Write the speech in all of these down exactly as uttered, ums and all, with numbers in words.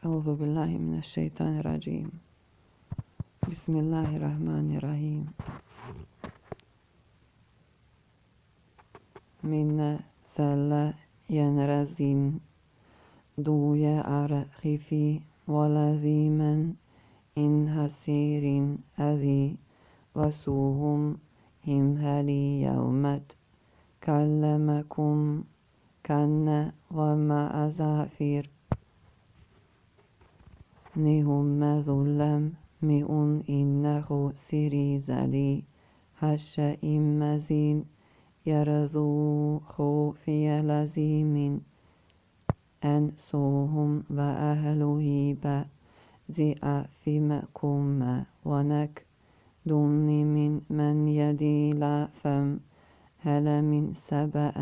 أعوذ بالله من الشيطان الرجيم. بسم الله الرحمن الرحيم. من سل ينرزين دوي أرخفي ولزيما إن هسير أذي وسوهم هم هلي يومت كلمكم كن وما أزافير نهم ظلم مئون إنه سريزلي هش إمزين يرذو خوفي لزيم أنسوهم وأهله بزئفمكم ونك دون من من يدي لا فم هل من سبأ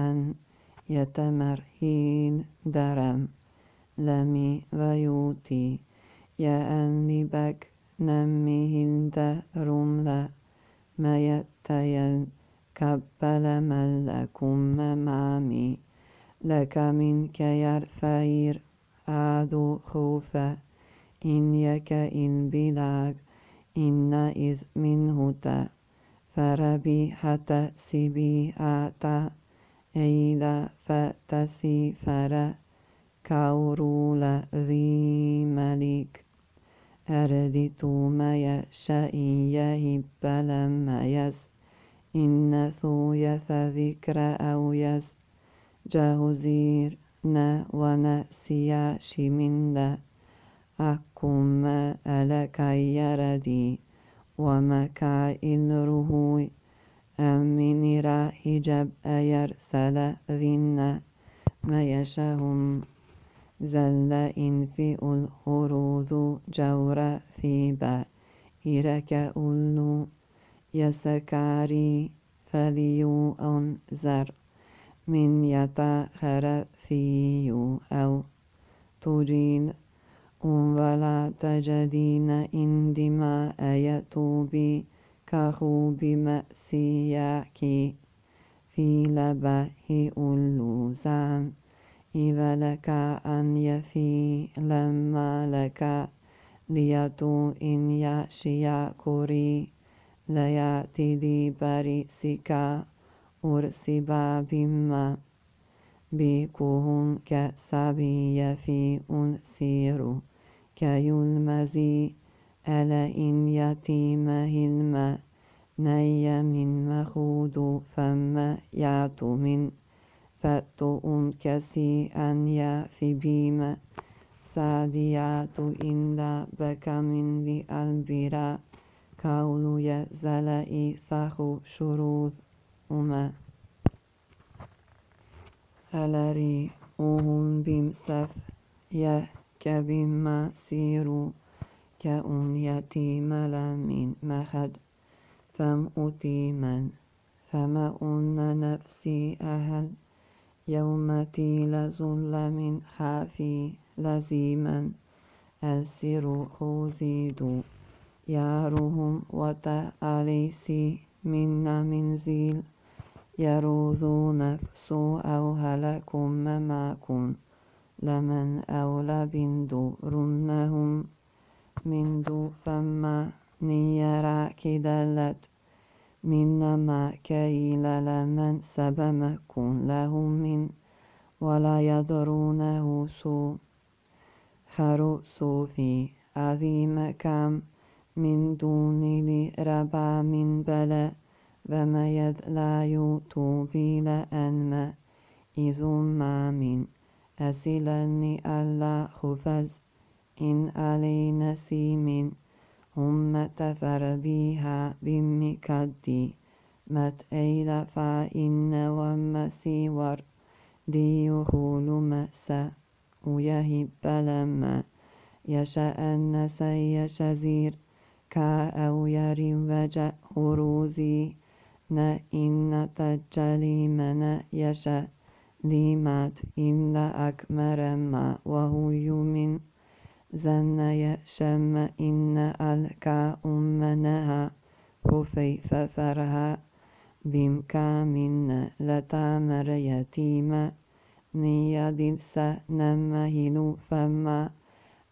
يتمرهين درم لمي ويوتي يا أني بك نمهن درم لا ما يتين كبل ملكم مامي لك منك يرفير عادو خوفا إن يك إن بلاغ إن إذ منه تا فربي حتى سبي آتا إيلا فتسي فرا كورول ذي ملك أردت ما يشاء يهب لما يس إن ثويث ذكر أو يس جهزير نا ونسيا شمندا أكم ألك يردي وما كائن رهوي أمن راهجب أيرسل ذنا ما يشهم زل إن في الخروذ جور في بائرك أولو يسكاري فليو أنزر من يتاخر فيو أو تجين ولا تجدين إندما أيتوبي كخوب مأسياكي في لبه اللوزان إذا لك أن يفي لما لك ليتو إن يشيا كوري لياتي لي بريسكا أرسبا بما بكهم كسبي في أنسير كيلمزي ألا إن يتيم هلما ني من مخود فما يعت من فتو كسي أن يفي بما ساديات إن لا بك من ذي البرا كول يزل إثخ شروذ أما ألري أهم بمسف يكبما سيرو كأن يتيم لمن مخد فم أتيما فما أن نفسي أهل يومتي لزل من خافي لزيما السر خوزيد يارهم وتأليسي من منزيل يروذو نفسو أو هلكم مماكم لمن أولى بندو رنهم من دو فما نيرا كدلت منما كيل لمن سبمكم لهم من ولا يدرونه سوء خرسو في عظيم كم من دون لربا من بلا وما يد لا يوتو بلا أنما إذن ما من أسلني ألا خفز إن علينا سيمين هم تفر بها بمكدي مت أيلا فإن ومسيور ليخول مسا ويهب لما يشاء الناس يشزير كا أو يري وجه خروزي نا إن تجلي من يشاء لمات إن أكمر ما وهو يمن زن يشم إن ألكا أمنها خفيف فرها بمكامن لتامر يتيما نيادل سنمهل فما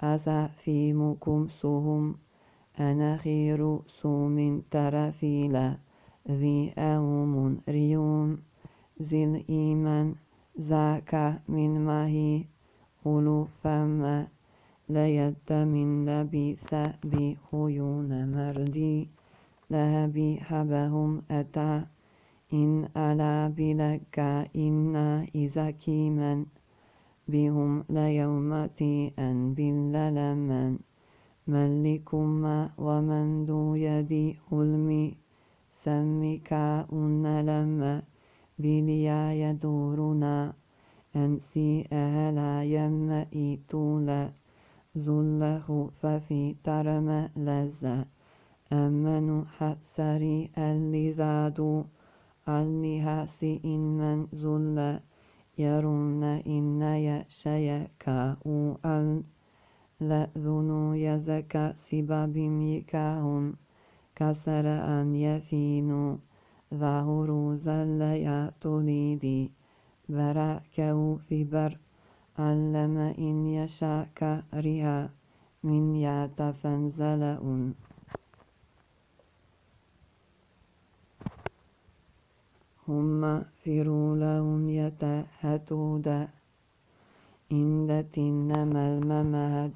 أسافيمكم سهم أنا خير سوم ترفيلا ذي أوم ريون ذي الإيمان ذاك من ماهي أولو فما ليد من لبيس بخيون مردي لهبي حبهم أتى إن ألا بلك إنا إذا كيمن بهم ليومتي أن باللمن ملكما ومن ذو يدي حلمي سمك أن لما بليا يدورنا أنسي أهلا يمئي طولا ذله ففي ترم لذة أمن حسري اللذاد اللهاسي إن من ذل يرون إن يشيكا أل لذنو يزكى سبب ميكاهم كسر أن يفينوا ظهر زل يطليدي براكه في بر علم إن يشاك رها من يتفنزلون هم فروا لهم يتهتود إن تنما الممهد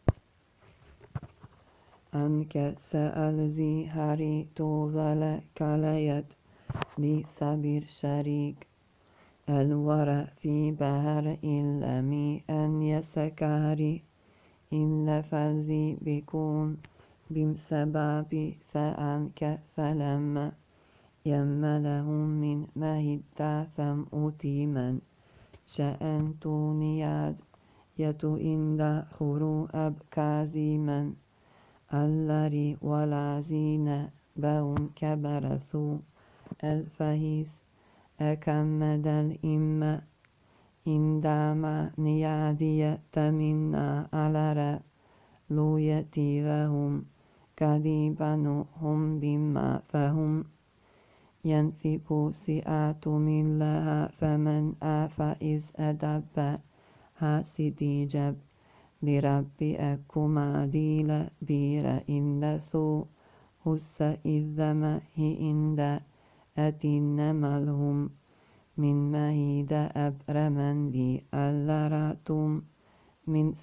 أنك سأل زي هاري توظل كليت لسبير شريك الورى في بهر إلا مي أن يسكاري إلا فلزي بكون بسبب فأنك سلام يملهم من مهد ثم أتيما شأن تونياد يتو إند خرو أبكازيما اللري والعزين بهم كبرثو الفهيس أكمد الإمة إندام نيادية منا على لويتي لهم كذيبا هم بما فهم ينفق سئات من لها فمن آفى إذ أدب حاسدي جب لربي أكما ديل بير إن ثو هس إذ مهي إند أتين ملهم من مهيد أبرمن لي ألراتم من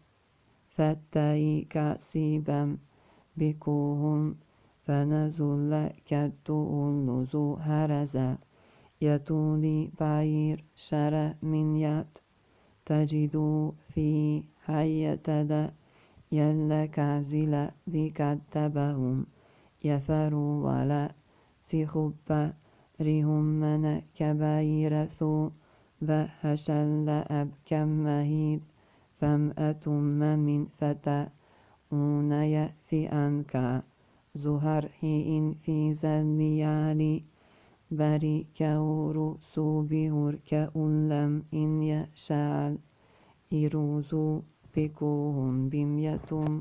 فتاي كاسيبا بكوهم فنزل كدو النزو هرزا يتولي بعير شر من يات تجدو في حية يلك زل بكتبهم يفروا ولا سخب رهم من كبير ثو ذهشل أب كم مهيد فم أتم من فتى أون في أنك زهر إن في زليالي بري كور سوبهر كأن لم إن يشعل إروزو بكوهم بميتم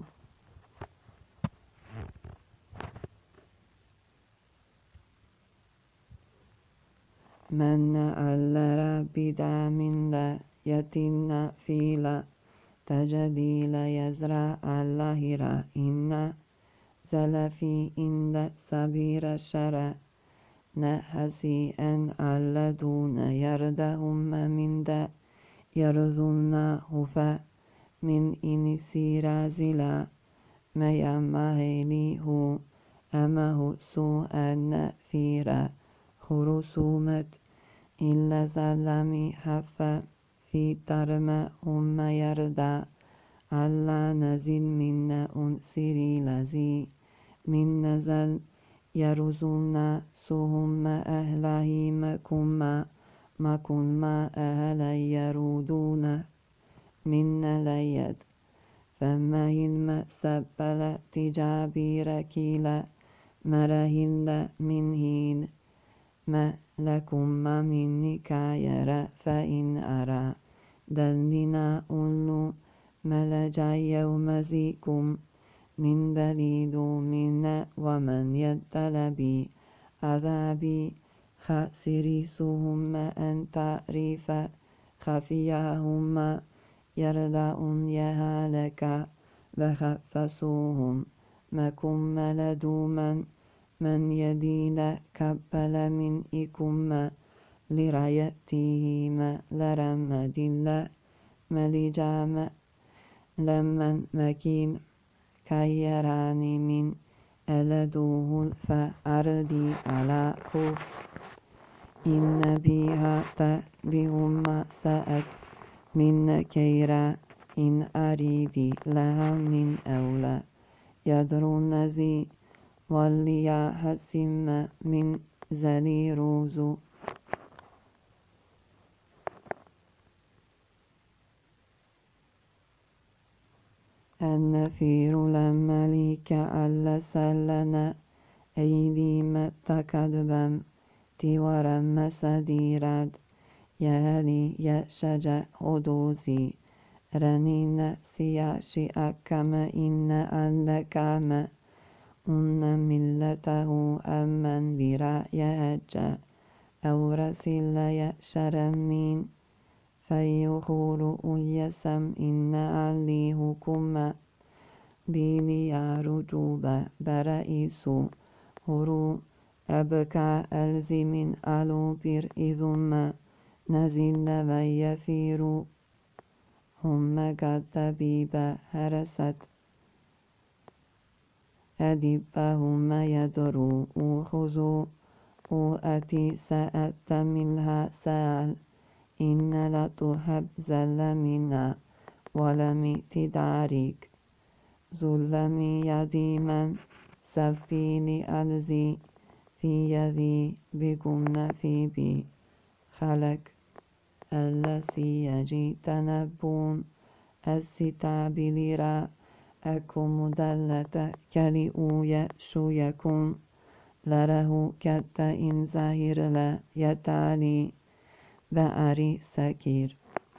من ألر بدام لا يتن فيلا تجديل يزرع اللهرا إن زلفي إن سبير شرع نحسي أن الذون يردهم من دا يرذون هفا من إن سيرازلا ما يمهليه أمه سوء نفيرا خرسومت إلا زلمي حفا في ترم هم يردا ألا نزل من أنسري لزي من نزل يرزون سهم أهلهم كما ما كن ما أهل يرودون من ليد فما هلم سبل تجابير كيلا مرهن من هين ما لكم ما من نكاير فإن أرى دلنا أولو ملجا يوم زيكم من دليل من ومن يتلبي عذابي خاسري سهم أن تعرف خفياهما يردعون يهالك وخفسوهم مكم ملدوا من من يدين كبل من إكم لريتهم لرم دل ملجام لمن مكين كيراني من ألدوه فأردي على خوف إن بها تبهم سأت من كيرا إن أريدي لها من أولى يدرون زي والليا حسم من زلي روزو النفير لما ليك ألا سلنا أيدي متكدبم تورم سديراد يالي يشجع هدوزي رنين سياشي أكما إن ألكما أن ملته أمن برا يهجا أو رسل يشرمين فيخور اليسم إن عليهكما بلي رجوبا برئيسو هرو أبكى ألزم ألو بر إذما نزل ويفير هم قد تبيب هرست أدبهم يدرو أخذوا أتي سأت منها سال إن لا تحب زل منا ولم تدارك ظلم يديما سفيني ألزي في يدي بكم في بي خلق الذي يجي تنبون الستاب لرا أكم مدلة كلئو شو يكون لره كتا إن زهر لا يتالي بأري سكير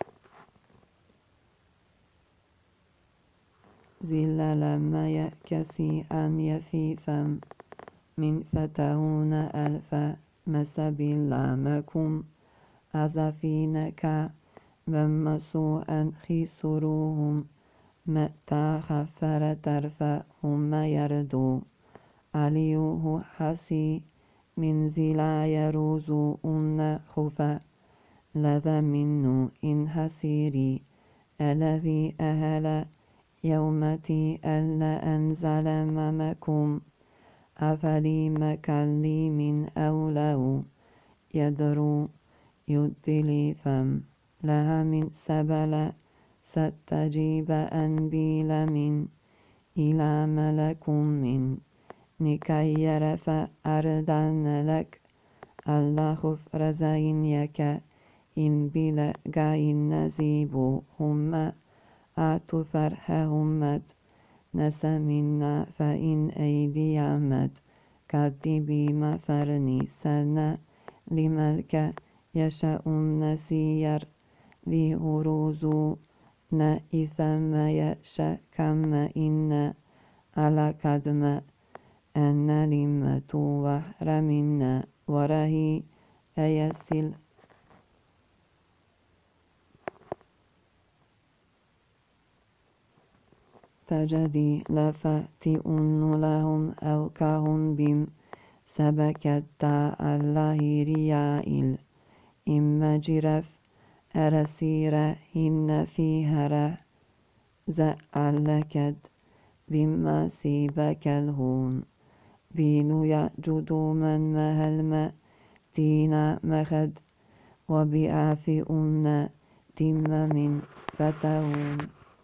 زل لما يكسي أن يفيفم من فتهون ألف مسبيل لامكم أزفينك ومسوءا خسروهم متى خفر ترفهم يردو عليوه حسي من زلا يروزو أن خفا لذا منو إن حسيري الذي أهل يومتي ألا أنزل ممكم أفلي مكلي من أولو يدرو يدلي فم لها من سبل ستجيب أنبيل من إلى ملك من نكير فأردن لك الله خفر زين يك إن بلا قاين نزيب هم آتوا فرحهم نسمنا فإن أيدي عمد كاتبي مفرني سنة لملك يشاء النسير ذي هروزو نإثم يشاء كما إن على كدم أن لمة وحر منا ورهي أيسل تجدي لفتئن لهم أو كهم بم سبكت تا الله ريائل إما جرف أرسير هن في هره زألكد بما سيبك الهون بينو يجدو من مهلم تينا مخد وبعافئن تم من فتهون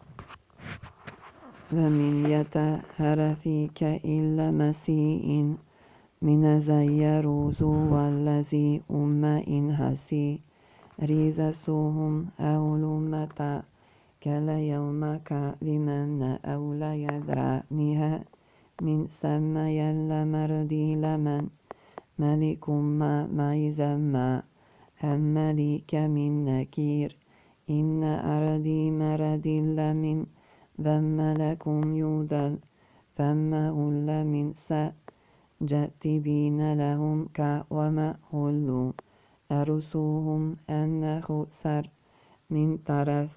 ومن يتهر فيك إلا مسيء من زيروز والذي أم إن هسي ريزسوهم أول متى كلا يومك لمن أولى يدرانها من سما يلا مردي لمن ملك ما ما يزمى هم ملك من نكير إن أردي مرد لمن ذم لكم يودل فما هل من سأ جاتبين لهم كا وما هلوا أرسوهم أن خسر من طرف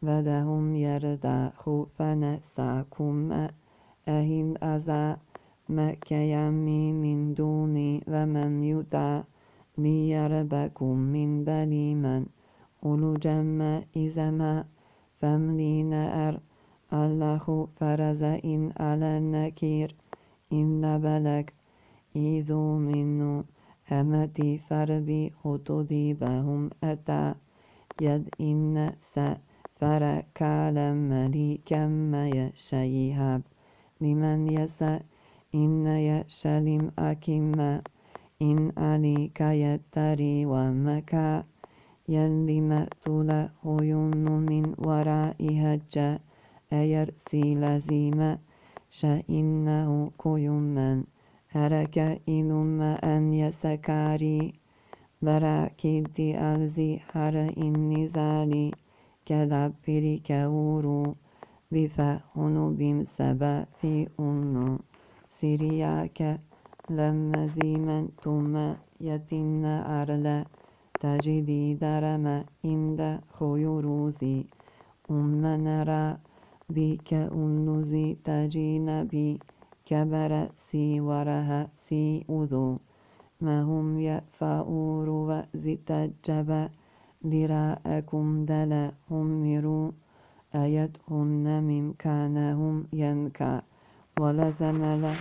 ودهم يرداخوا فنساكم أهل أزا مكيامي من دوني ومن يدع ليربكم من بليما أولو جمع إزما فملين أر الله فرز إن على النكير إن بلك إذو منو همتي فربي خطودي بهم أتا يد إن سفر كالم مليكا ما يشيهاب لمن يسأ إن يشلم أكما إن عليك يتري ومكا يلي مأتول هيون من ورائها الجاء أيرسي لزيما شإنه كيما هرك إنما أن يسكاري براكيدي ألزي حر النزالي كدبري كورو بفهنو بمسبا في أنو سيرياك لما زيمن ثم يتن أرلا تجدي درما عند خيروزي أم نرى بك أنوزي تجين بي كبر سي ورها سي أذو ما هم يفاور وزت الجبا لراءكم دلا هم مرو أيتهن من كانهم ينكا ولزم له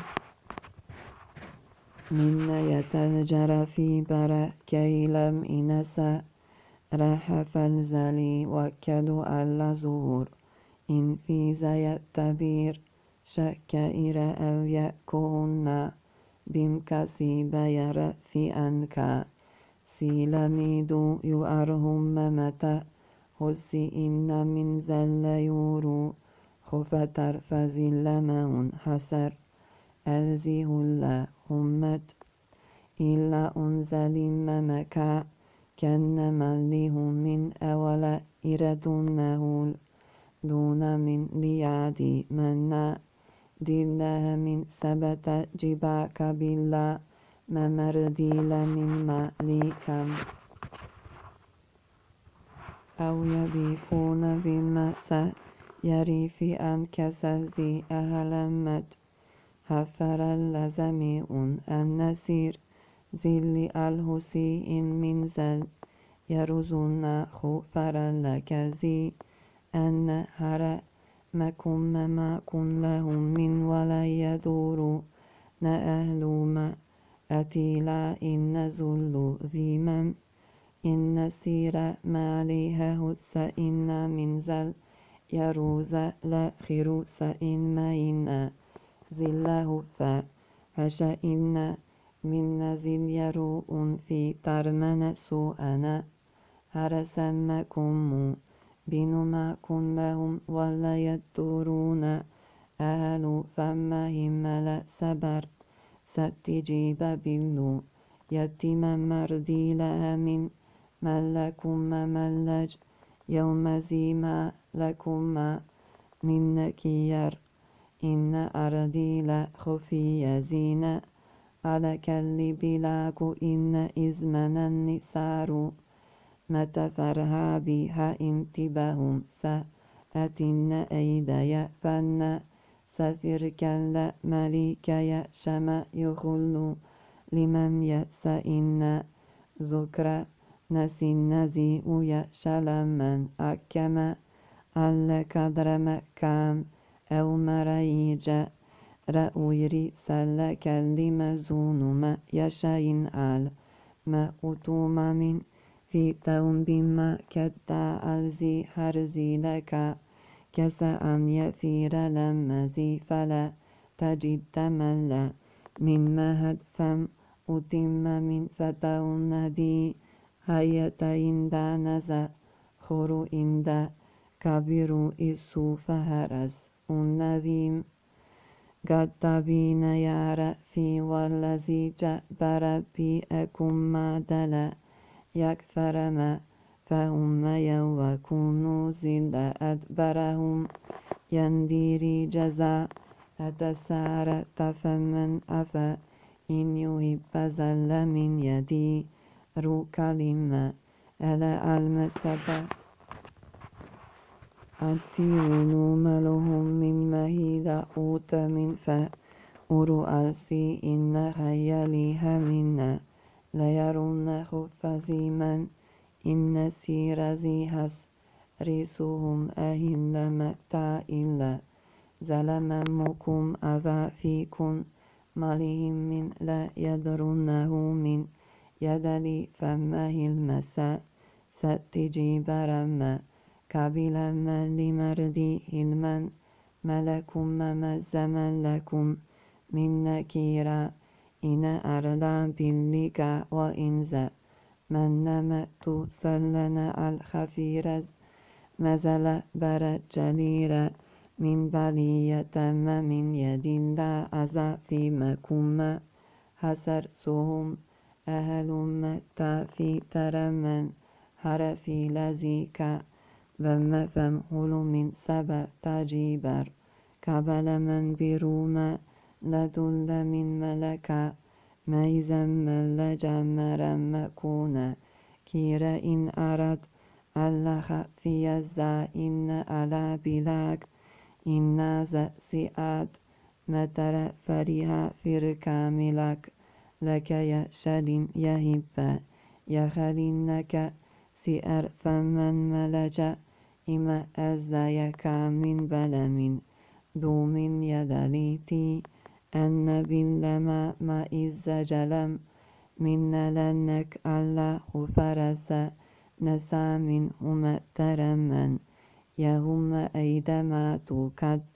من يتنجر في برا كي لم إنسا راح فالزلي وكدو اللزور إن في زي التبير شكائر أو يأكون بمكسي بير في أنكا سيلميدو يؤرهم ممتا خسي إن من زل يورو خفتر فزلمون حسر ألزيه الله همت إلا أنزل ممكا كان مليه من أول إردونه دون من ليادي منا دله من سبت جباك بالله ممرديل من مالكم أو يبيكون بما سيري في أنكسزي أهلمت حفر اللزمي النسير زل الهسي من زل يرزون خفر لكزي أن هر مكم ما كن لهم من ولا يدور نأهل ما أتيلا إن زل ذي من إن سير ما عليها هس إن من زل يروز لا خروس إن ما إن زله فهش إن من نزل يروء في ترمن سوءنا هرسمكم بنما كن لهم ولا يدورون أهل فمهم لا سبر ستجيب بلو يتم مردي لها من ملكم ملج يوم زيما لكم من نكير إن أرضي لا خفي يزين على كل بلاك إن إزمن النسار متفرها بها انتبهم سأتن أيدي فن سفر كلا مليك يشم يخل لمن يسئن ذكر نسي النزي يشلمن أكما على قدر مكان أو مريج رأويري سل كلمة زون ما يشين آل ما أتوم من في توم بما كدا ألزي هرزي لك كسا أن يثير لمزي فلا تجد ملا من مهد فم أتم من فتو ندي هيا إند نزا خرو إند كبير إسو فهرز النذيم قد تبين يارا في والذي جبر بيئكم ما دلا يكفر ما فهم يوكون زل أدبرهم ينديري جزاء أتسار تفمن أفا إن يهب زل من يدي رو كلمة ألا المسبة التيون ملهم من مهيد أوت من فأر ألسي إن خياليها منا ليرون خفزيما إن سير زيهس ريسهم أهل متى إلا زلممكم أذى فيكم مالهم من لا يدرونه من يدلي فمه المساء ستجيب رما كابلا من لمردي المن ملكم مما الزمن لكم من نكيرا إن أرلا باللقا وإنزا من نمت سلنا الخفيرز مزل برد جليرا من بلية ما من يد لا أزا فيمكم حسر سهم أهل متى في ترمن حرفي لزيكا وما فمهل من سبا تجيبر كبل من بروما لدل من ملكا ميزا من لجمرا مكونا كيرا إن أرد الله في الزا إن على بلاك إن زأسئات متر فريها فركاملك لك يا شلم يهبا يخلنك سئر فمن ملجأ إما أزايك من بلم دو من يدليتي أن باللما ما إز جلم من لنك الله فرس نسى منهم ترمن يهم أيدما تكت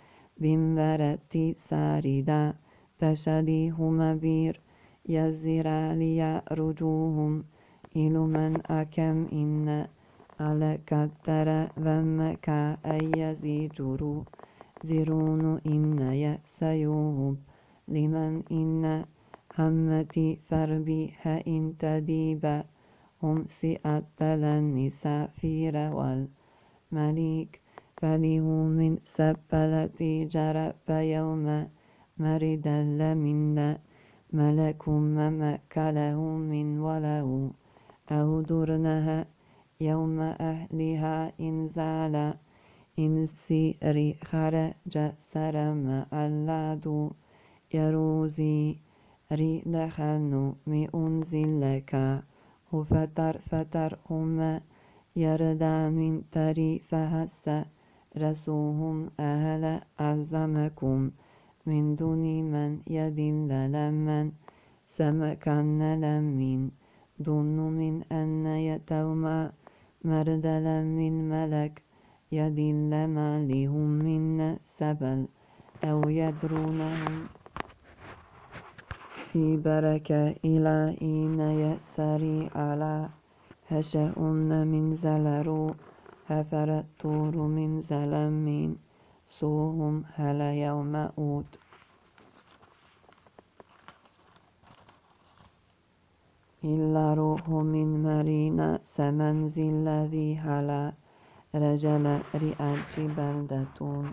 بمبرتي ساردا تشليهم بير يزرع لي رجوهم إلى من أكم إن على كتر ومك أي يزيجروا زرون إن يسيوب لمن إن همتي فربيها إن تديبا هم سئت للنساء فير والمليك فله من سبلتي جرب يوم مرد لمنا ملك ممك له من وله أو درنها يوم أهلها إنزال إن سير خرج سرم اللادو يروزي ري دخلن مئنزل لك فتر فتر هم يردا من تري فهس رسوهم أهل أعزمكم من دون من يدل لمن سمكن لمن دون من أن يتوما مردل من ملك يدل ما لهم من سبل أو يدرونهم في بركة إلى إن يسري على هشأن من زلرو هفر الطور من زلم سوهم هل يوم أوت إلا روح من مرينا سمنزل الذي هلا رجل رئاج بلدتون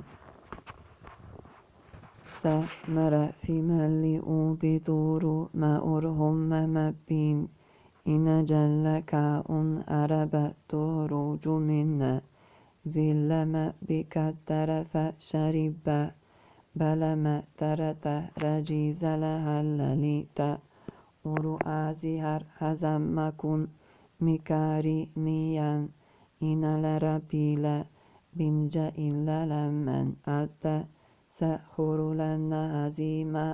سمر في ملئ بدور ما أرهم مبين إن جلك أن أرب تهرج منا زلم بك الترف شرب بلما ترت رجيز لها الليت ورؤازهر هزمكن مكاري نيان إن لربيل بنجا إلا لمن أتى سأخر لنا هزيما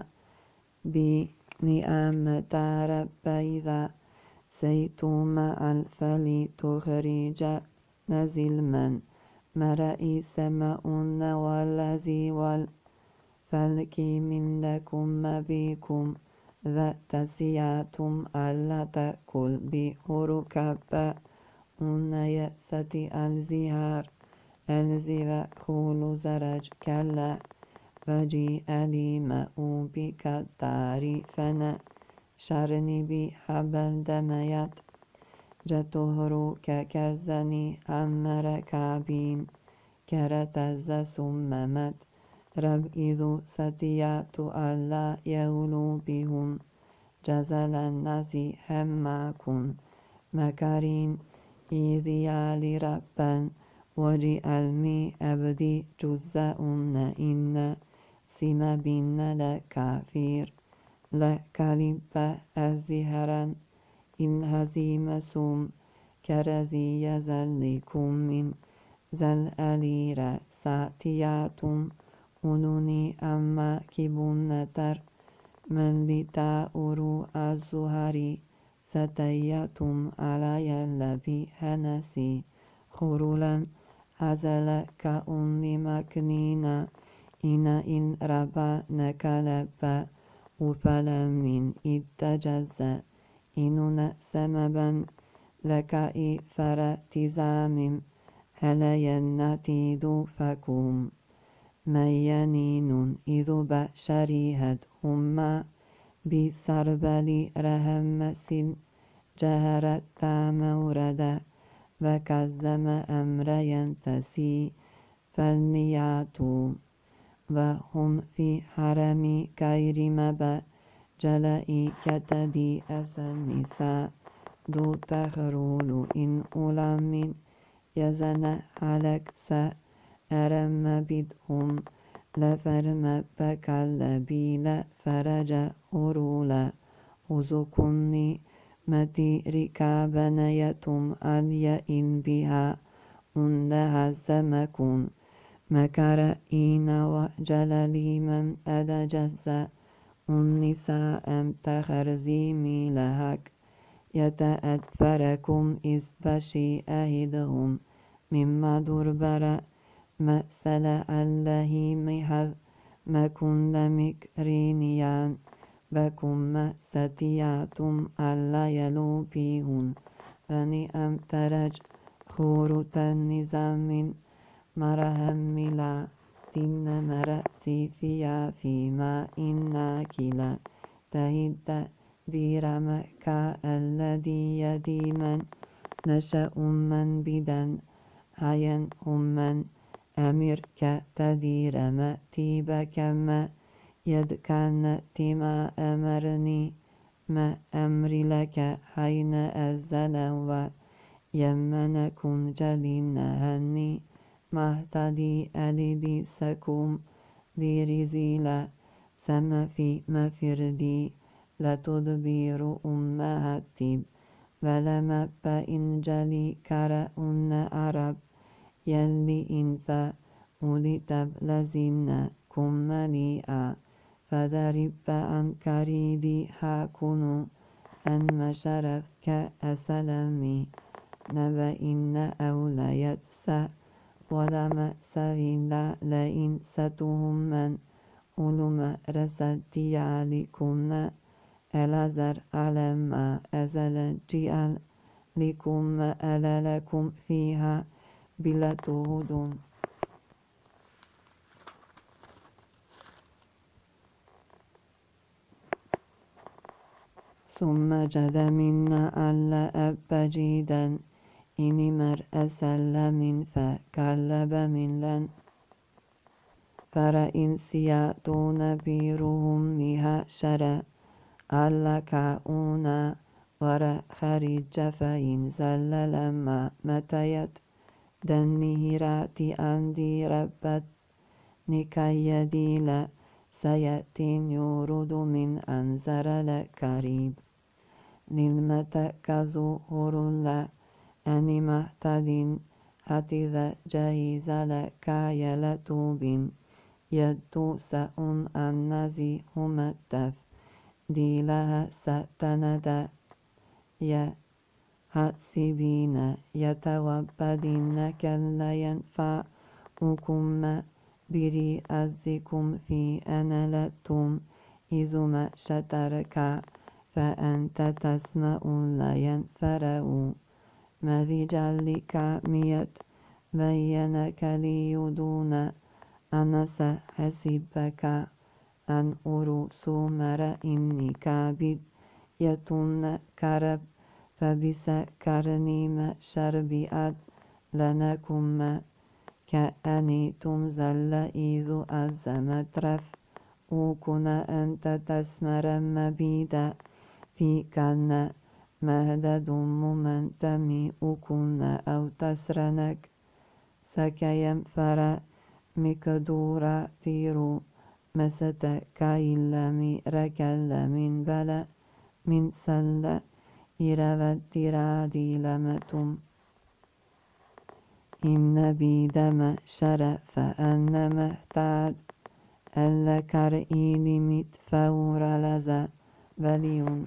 بنعم رب إذا سيتم الفلي تخرج نزل من مرئي سماؤن والذي والفلك من لكم بكم ذات سياتم ألا تأكل بهركب أن يأستي الزهار الزر خول زرج كلا فجيء لي ماء بك تعرفنا شرني بحبل دميت جتهر ككزني أمر كابين كرتز سممت رب إذو ستيات ألا يولو بهم جزلا نزي همكم مكرين إذ يالي ربا واجعلني أبدي جزء إن سما بين لكافير لكالب أزهرا إن هزيم سوم كرزي يزلكم من زل ألير ساتياتم أنوني أما كبنتر من لتاورو الزهري ستياتم على اللبي هنسي خرولا أزل كأن مكنينا إن إن ربا نكالب وفلا من إتجزا إننا سمبا لك إثر تزام هلا ينتيد فكم ميانين إذ بشريهد هما بسربل رهمس جهرت موردا وكزم أمر ينتسي فالنياتو وهم في حرم كير مبا جلائي كتدي أسنسا دو تخرول إن أولم يزن حلق سا أرم بدهم لفرم بكالبيل فرج هرولا وزكني متي ركابنا يتم أليا إن بها أندها زمكن مكر إين وجللي من أدجزا النساء تخرزيمي لهك يتأثركم إذ بشي أهدهم مما دربر مسأل الله مهذ مكن لمكرينيان بكم ستياتم ألا يلو بيهن فني أم ترج خورة النظام مرهم لا تن مرأسي فيا فيما إنا كلا تهد دير مكة الذي يدي من نشأ من بدن هين هم من أمير كتدير مأتي بكما يد كان تما أمرني ما أمري لك حين أزل ويمن كن جلين هني مهتدي ألدي سكم لرزيلا سما في مفردي لتدبير أمهاتي ولما فإن جلي كرأن عرب يلي إنفا ولتب لزنا كمليئا فدرب عن كريدي هاكنو أن مشرف كأسلمي نبا إن أوليت سا ولما سهلا لئن ستهم من علم رسدي عليكم ألازر على ما أزل جئل لكم ألا لكم فيها بلا تهدون ثم جد منا ألا أب جيدا إني مر أسل من فكلب من لن فرئن سياتون بيرهم مها شرا ألا كاؤنا ورا خريج فإن زل لما متيت دنهراتي أندي ربت نكايدي لا سيأتين يورد من أنزر لكريب للمتكزو هرلا أني مهتدين هتذا جايز لكايلتوب يدو سأن النزي هم التف دي لها ستندا يا حسبين يتوبدين كلا ينفعكم بري أزكم في أنا لتم إذ ما شترك فأنت تسمع لا ينفرأ مذي جلك ميت بينك ليدون أنا سحسبك أن أرو سمر إني كابد يتن كرب فبسكرني ما شربئت لنكم كأني تمزل إذ أزمت رف وكنا أنت تسمر مبيدا في كان مهدد ممنتمي وكنا أو تسرنك سكيم فرا مكدورا تيرو مستا كايلامي ركالامين بلا من سلا إرادة ترادي لمتم إن بيدم شرف أن محتاج ألا كرئيني متفور لزا بليون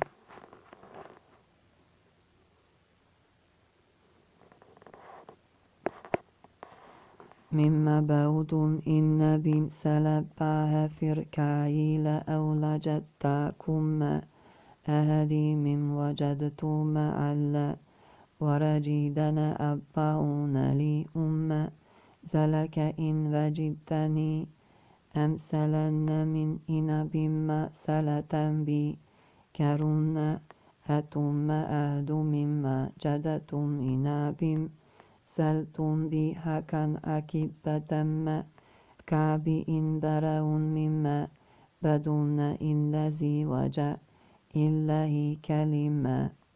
مما بعود إن بيم سلبها فركايل أولجتكم أهدي من وجدتم ألا ورجيدنا أبعون لي أم زلك إن وجدتني أمثلن من إن بما سلتا بي كرنا هتم أهد مما جدتم إن بم سلتم بي هكا أكبتم كابي إن برون مما بدون إن لذي وجه إله كلمة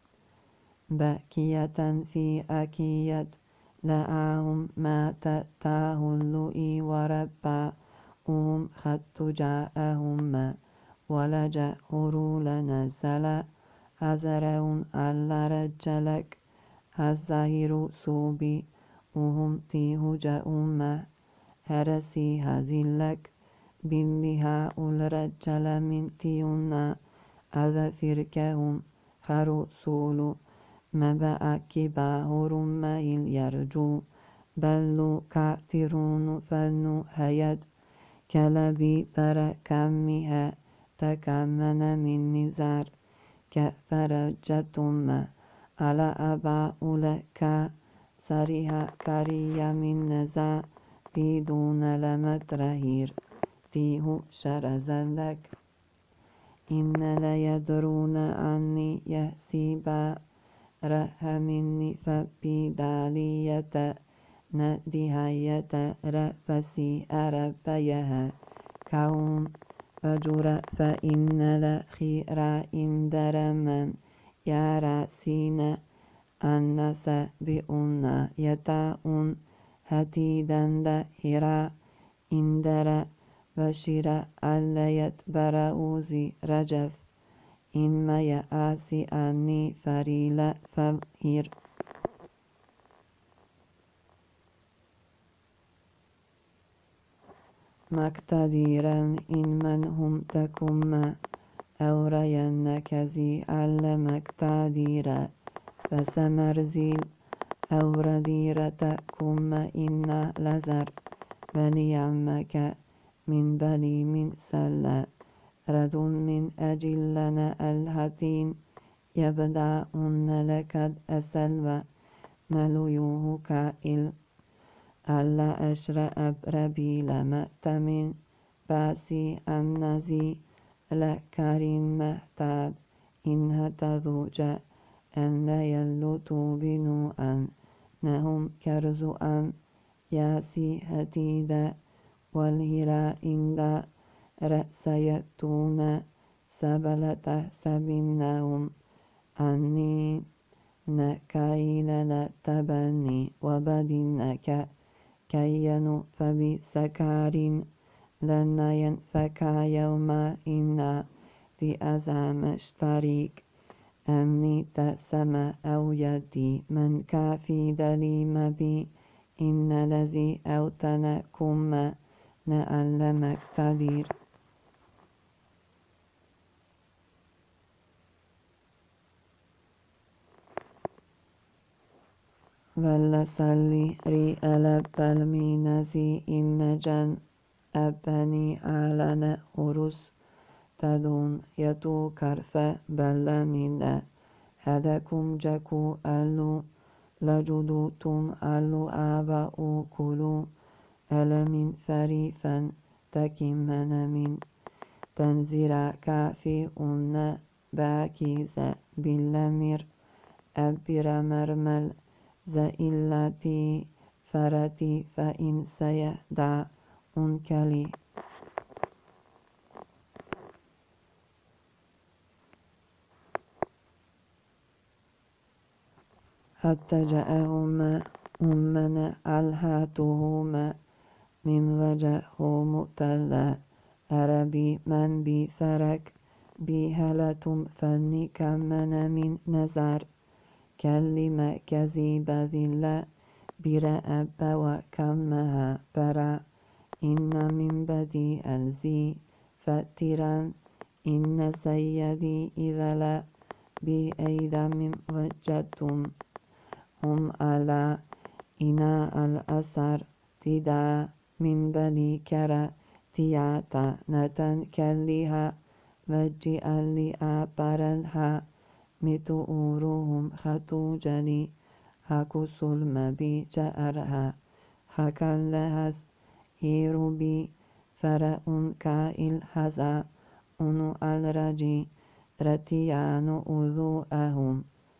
باكية في أكية لآهم ما تتاه اللؤي وربا أم خط جاءهم ولجأ هرول نزل هزرون على رجلك هزهر صوبي وهم تيه جاءهم هرسي هزلك باللها الرجل من تيونا أذفركهم خرسول مبأ كباهر مايل يرجو بلو كاترون فلنو هيد كلبي بركمها تكمن من نزار كفرجتم على أبا أولك سريها كريا من نزا تيدون لمترهير تيه شرزلك إن لا يدرون عني يحسيبا رأى مني فبدالية ندهاية رأفسي أربيها كون فجر فإن الخير إن درما يرى سين الناس بأن يتاؤن هتيدا دهرا إن درا وشرا ألا يتبرأوزي رجف إنما يأسي أني فريلا فبهير مقتديرا إن من هم تكم أورينك زي على مقتديرا فسمرزيل أورديرة تكم إن لزر وليعمك من بلي من سلا رد من أجلنا الهتين يبدأون لك أسلوى مليوه كائل ألا أشرأ بربي لمأتمن باسي النزي لكارين محتاج إن هتذوج أن لا يلتو بنو أن نهم كرزو أن ياسي هتيدا والهرا إندا رأس يأتون سبل تحسبنهم أني نكاين لا تبني وبدنك كينو فبسكارين لنا ينفك يوم إنا في أزام اشتريك أني تسم أو يدي من كافي دليم بي إن الذي أوتنكم نألمك تدير ولا سلي ري ألب المينزي إن جن أبني على أرس تدون يتو كرف بل من هدكم جكو ألو لجدوتم ألو آباء كلو ألمن فريفا تكمن من تنزيرا كافي أن باكيز باللمير أبر مرمل زائلتي فرتي فإن سيهدى أنكلي حتى جاءهما ومن ألهاتهما من وجهه مؤتلا أربي من بي فرك بي هلتم فني كمن من نزار كلمة كذب ذلا برأب وكمها برا إن من بدي ألزي فترا إن سيدي إذا لا بأيدا من وجدتم هم على إناء الأسر تدا من بني كرا تياتا نتن كلها وجئا لأبرلها متؤورهم خطوجني هاكو سلم بي جأرها هكال لهس هيرو بي فرأون كائل هزا أنو الرجي رتيانو أذوءهم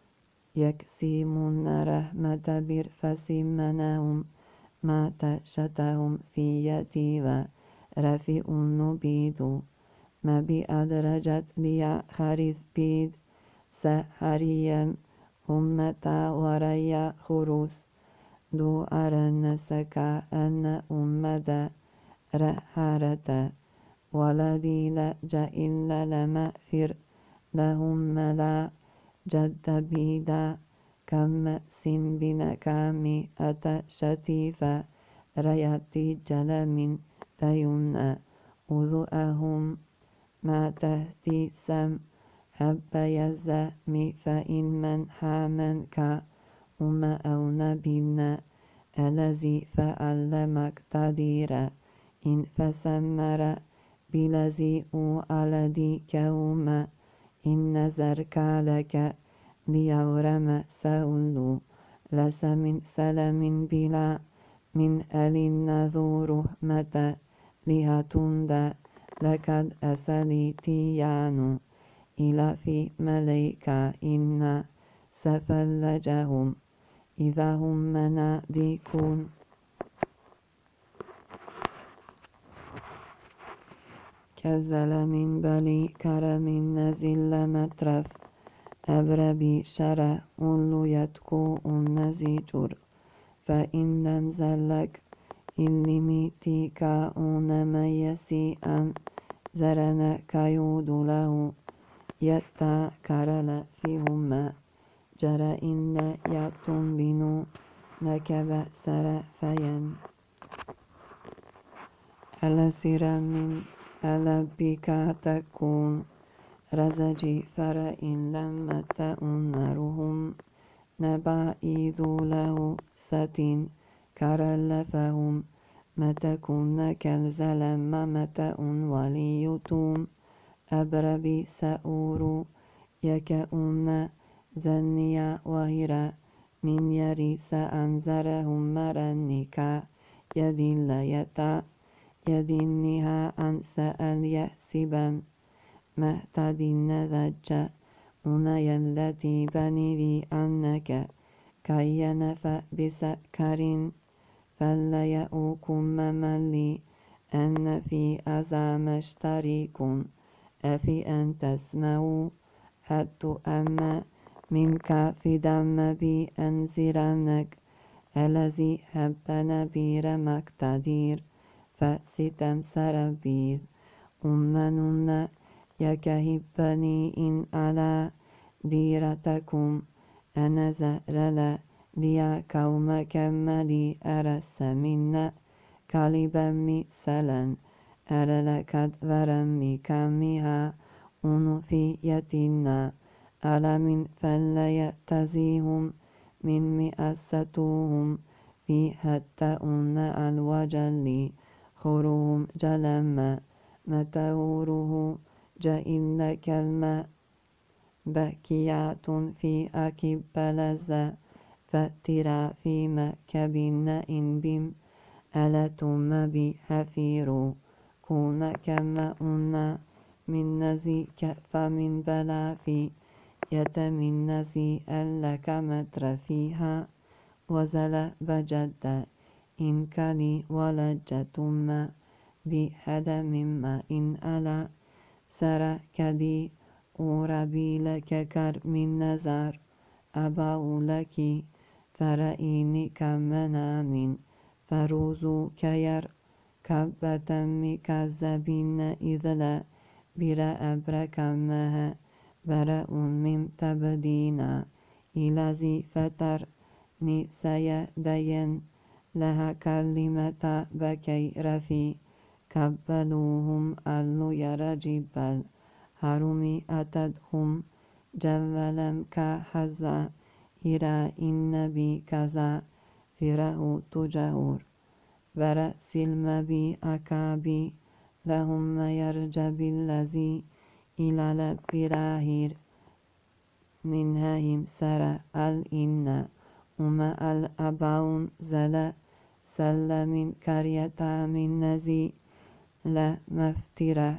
يكسيمون رحمة بر فسمنهم ما تشتهم في يدي ورفئون بيدو ما بأدرجت ليا خريز بيد سحريا هم متى وريا خروس دو أرن سكا أن أمدا رحارة ولدي لجأ إلا لما فر لهم ملا جد بيدا كم سن بنكامي أتى شتيفا رياتي جلمين تيونا أذؤهم ما تهدي سم حب يزمي فإن من حامن كا أما أو نبينا الذي فألمك تديرا إن فسمر بلذي أولدي كوما إن نزرك لك ليورم سأولو لس من سلم بلا من أل النذور متى لهتندا لقد أسلي تيانو إلى في مليكا إن سفلجهم إذا هم مناديكون كزل من بلي كرم نزل مترف أبربي شرع أولو يتكو النزيجر فإن لم زلك إلميتي كأونما يسيئا زرنا كيود له يتا كرل فيهما جرى إن يتم بنو لك بأسر فين ألسر من ألبك تكون رزجي فرئن لما تأنرهم نبعيد له ستين كرلفهم متكون كالزلم متأن وليتوم أبربي سأور يكأن زنيا وهرا من يريس أنزرهم مرنكا يدل يتا يدنها أن سأل يحسبا مهتدين ذجا أنايا التي بني لي أنك كي ينفع بسكر فليأوكم مملي أن في أزام اشتريكم أفي أن تسمعوا حتى أما منك في دم بي أنزرنك الذي حب نبير مقتدير فستم سربير أمنون يكهبني إن على ديرتكم أنا زرلا ليا كوم كملي أرس منا كالبا مثلا أرلا كدورمي كمها أنو في يتنا على من فلا يتزيهم من مئستهم في حتى أن الوجل خروهم جلما متوره جئن كالماء بكيات في أكب لزا فترى في مكب إن بم ألتم بحفير كون كما أنا من نزي كأف من بلا في يتمن نزي ألك متر فيها وزل بجد إن كلي ولجتم بحد مما إن ألا سرى كدي أوربي لك كر من نزار أباو لك فرئيني كمنام فروزو كير كبتم كذبين إذ لا بلا أبركمها برأ من تبدينا إلى زي فتر نسيا دين لها كلمة بكي رفي كبلوهم ألو يرى جبال هرمي أتدهم جولم كحزا إرى النبي كذا فره تجهور برأ سلم بي أكابي لهم يرجب الذي إلى لبراهير منهم سرى الإن وما الأباون زلا سلم كريتا من نزي لا مفترة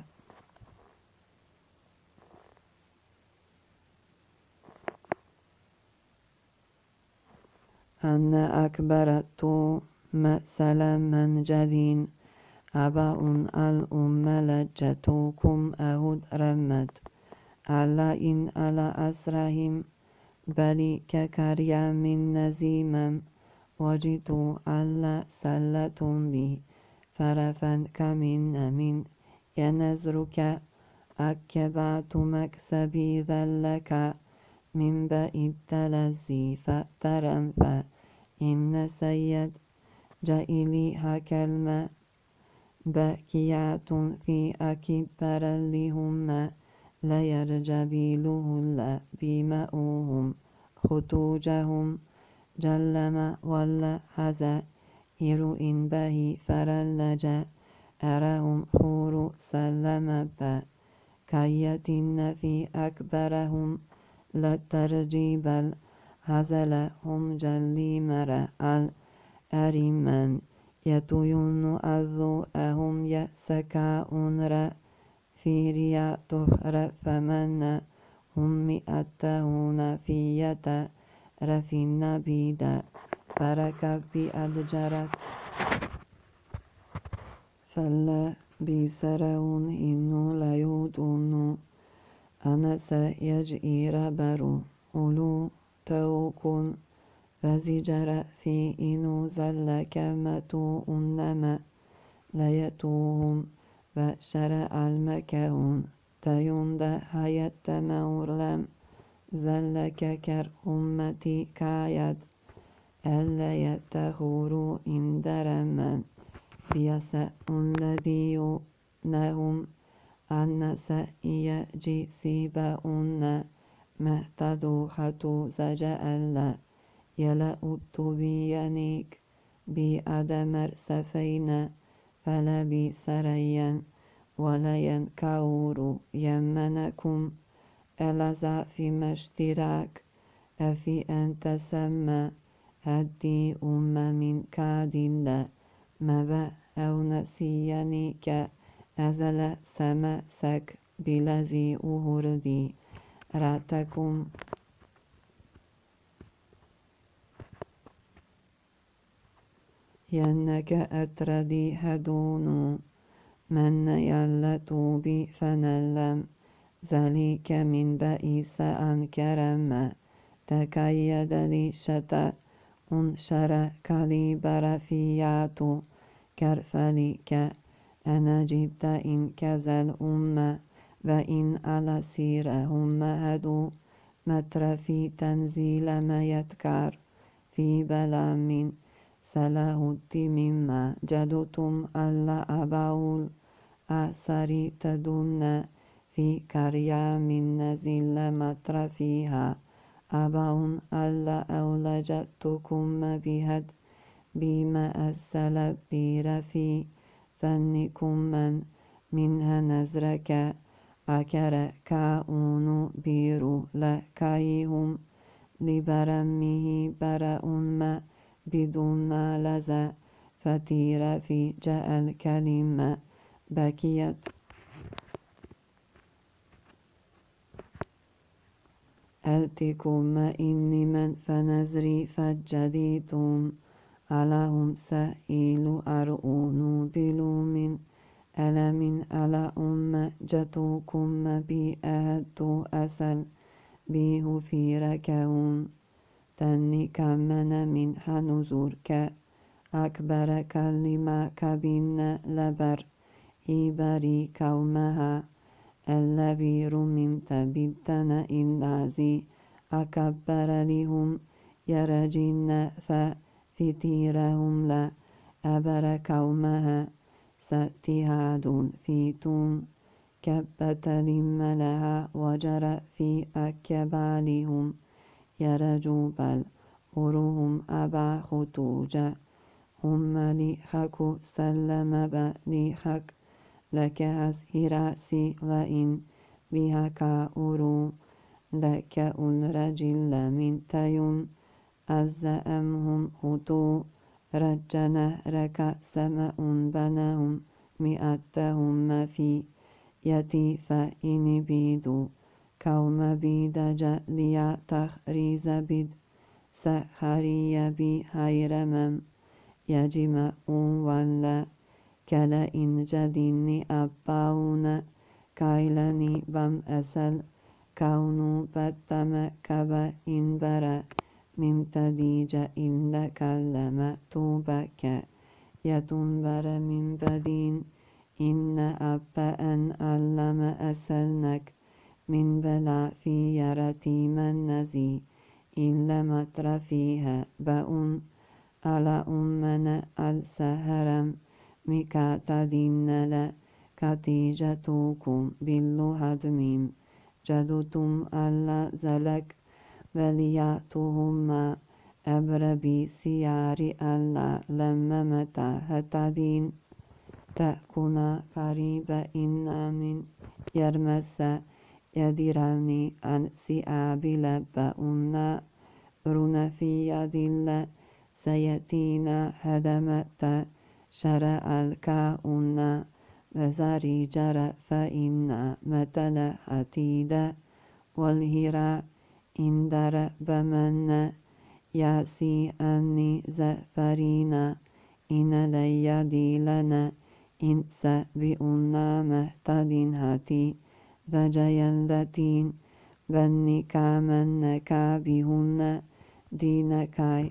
أن أكبرت مثلا من جدين أباء الأم لجتكم أهد رمت ألا إن ألا أسرهم بل ككريا من نزيما وجدوا ألا سلتم به فرفا كمن من ينزرك أكبات مكسبي ذلك من بئ التلزي فأترم فإن سيد جائلي هكلمة باكيات في أكبر لهم لا يرجبيله لا بماؤهم خطوجهم جلما ولا حزائر إن به فرلجا أرهم خور سلم با كيتن في أكبرهم لا ترجيب الهزلهم جلي مرأ الأريمان يتيون أذوأهم يسكاؤن را فيريا تهر فمن هم مئتهون فيتا رفين بيدا فركب بأدجرت فلا بيسرون إنو ليودون أنا سيجئير برو أولو توكن فزجر في إنو زل كمتو أنما ليتوهم فشرع المكهون تيوند حيات مورلم زلك كر أمتي كايد ألا يتخوروا إن درما بيسأ الذي نهم أن سيجي سيباؤن مهتدو خطو زجألا يلا أتبينيك بأدمر سفينة فلا بسريا ولا ينكور يمنكم ألزا في مشتراك أفي أن تسمى هدي أم من كادلا مبا أو نسيانيك أزل سمسك بلزي أهردي راتكم ينك أتردي هدون من يلتو بي فنلم ذلك من بئيس أنكرم تكيد لي شتا انشر كاليبر فياتو كرفليك أنا جبت إن كذا الأمة وإن على سيرهم هدو مترفي تنزيل ما يتكار في بلا من سلاهد مما جدتم ألا أباول أسري تدن في كريا من نزل مترفيها أباون ألا أولجتكم بهد بما أسل برفي فنكم من منها نزرك أكر كاون بيرو لكيهم لبرمه برأ ما بدون لذا فتير في جاء الكلمة بكيت ألتكم إني من فنزري فجديتم علىهم سائل أرؤون بلوم ألم على أم جتوكم بأهد أسل به في ركون تني كمن من حنزور ك أكبر كلمة كبين لبر إبري كومها الذي رممت ببتنا إندازي أكبر لهم يرجين ففتيرهم لا أبر كومها ستهاد فيتون كبت لم لها وجر في أكبالهم يرجو بل أرهم أبا خطوجا هم لحك سلم بلحك لك هسهراسي وإن بها كأورو لك الرجل من تيون أزأمهم خطو رجنا رك سمأ بنهم مئتهم في يتي فإن بيدو كوم بيد جليا تخريز بيد سحري بي هيرمم يجمع ولا كلا إن جديني أباون كايلني بم أسل كونو بتم كبا إن برا من تديج إن كلم توبك يتنبر من بدين إن أبا أن علم أسلنك من بلا في يرتي من نزي إلا متر فيها بأن على أمنا السهرم مكاتدين لا كتيجتكم بالهدميم جدتم ألا زلك ولياتهم أبربي سيار ألا لما متى هتدين تأكنا قريب إن من يرمس يدرني عن سياب لبأنا رون في يد الله سيأتينا هدمت شرع الكاؤنا وزاري جرى فإن مثل حتيدا والهراء اندر بمن ياسي أني زفرينا إن لي ديلنا إن سبئنا مهتد هتي ذجيلتين بني كامن كابهن دينكاي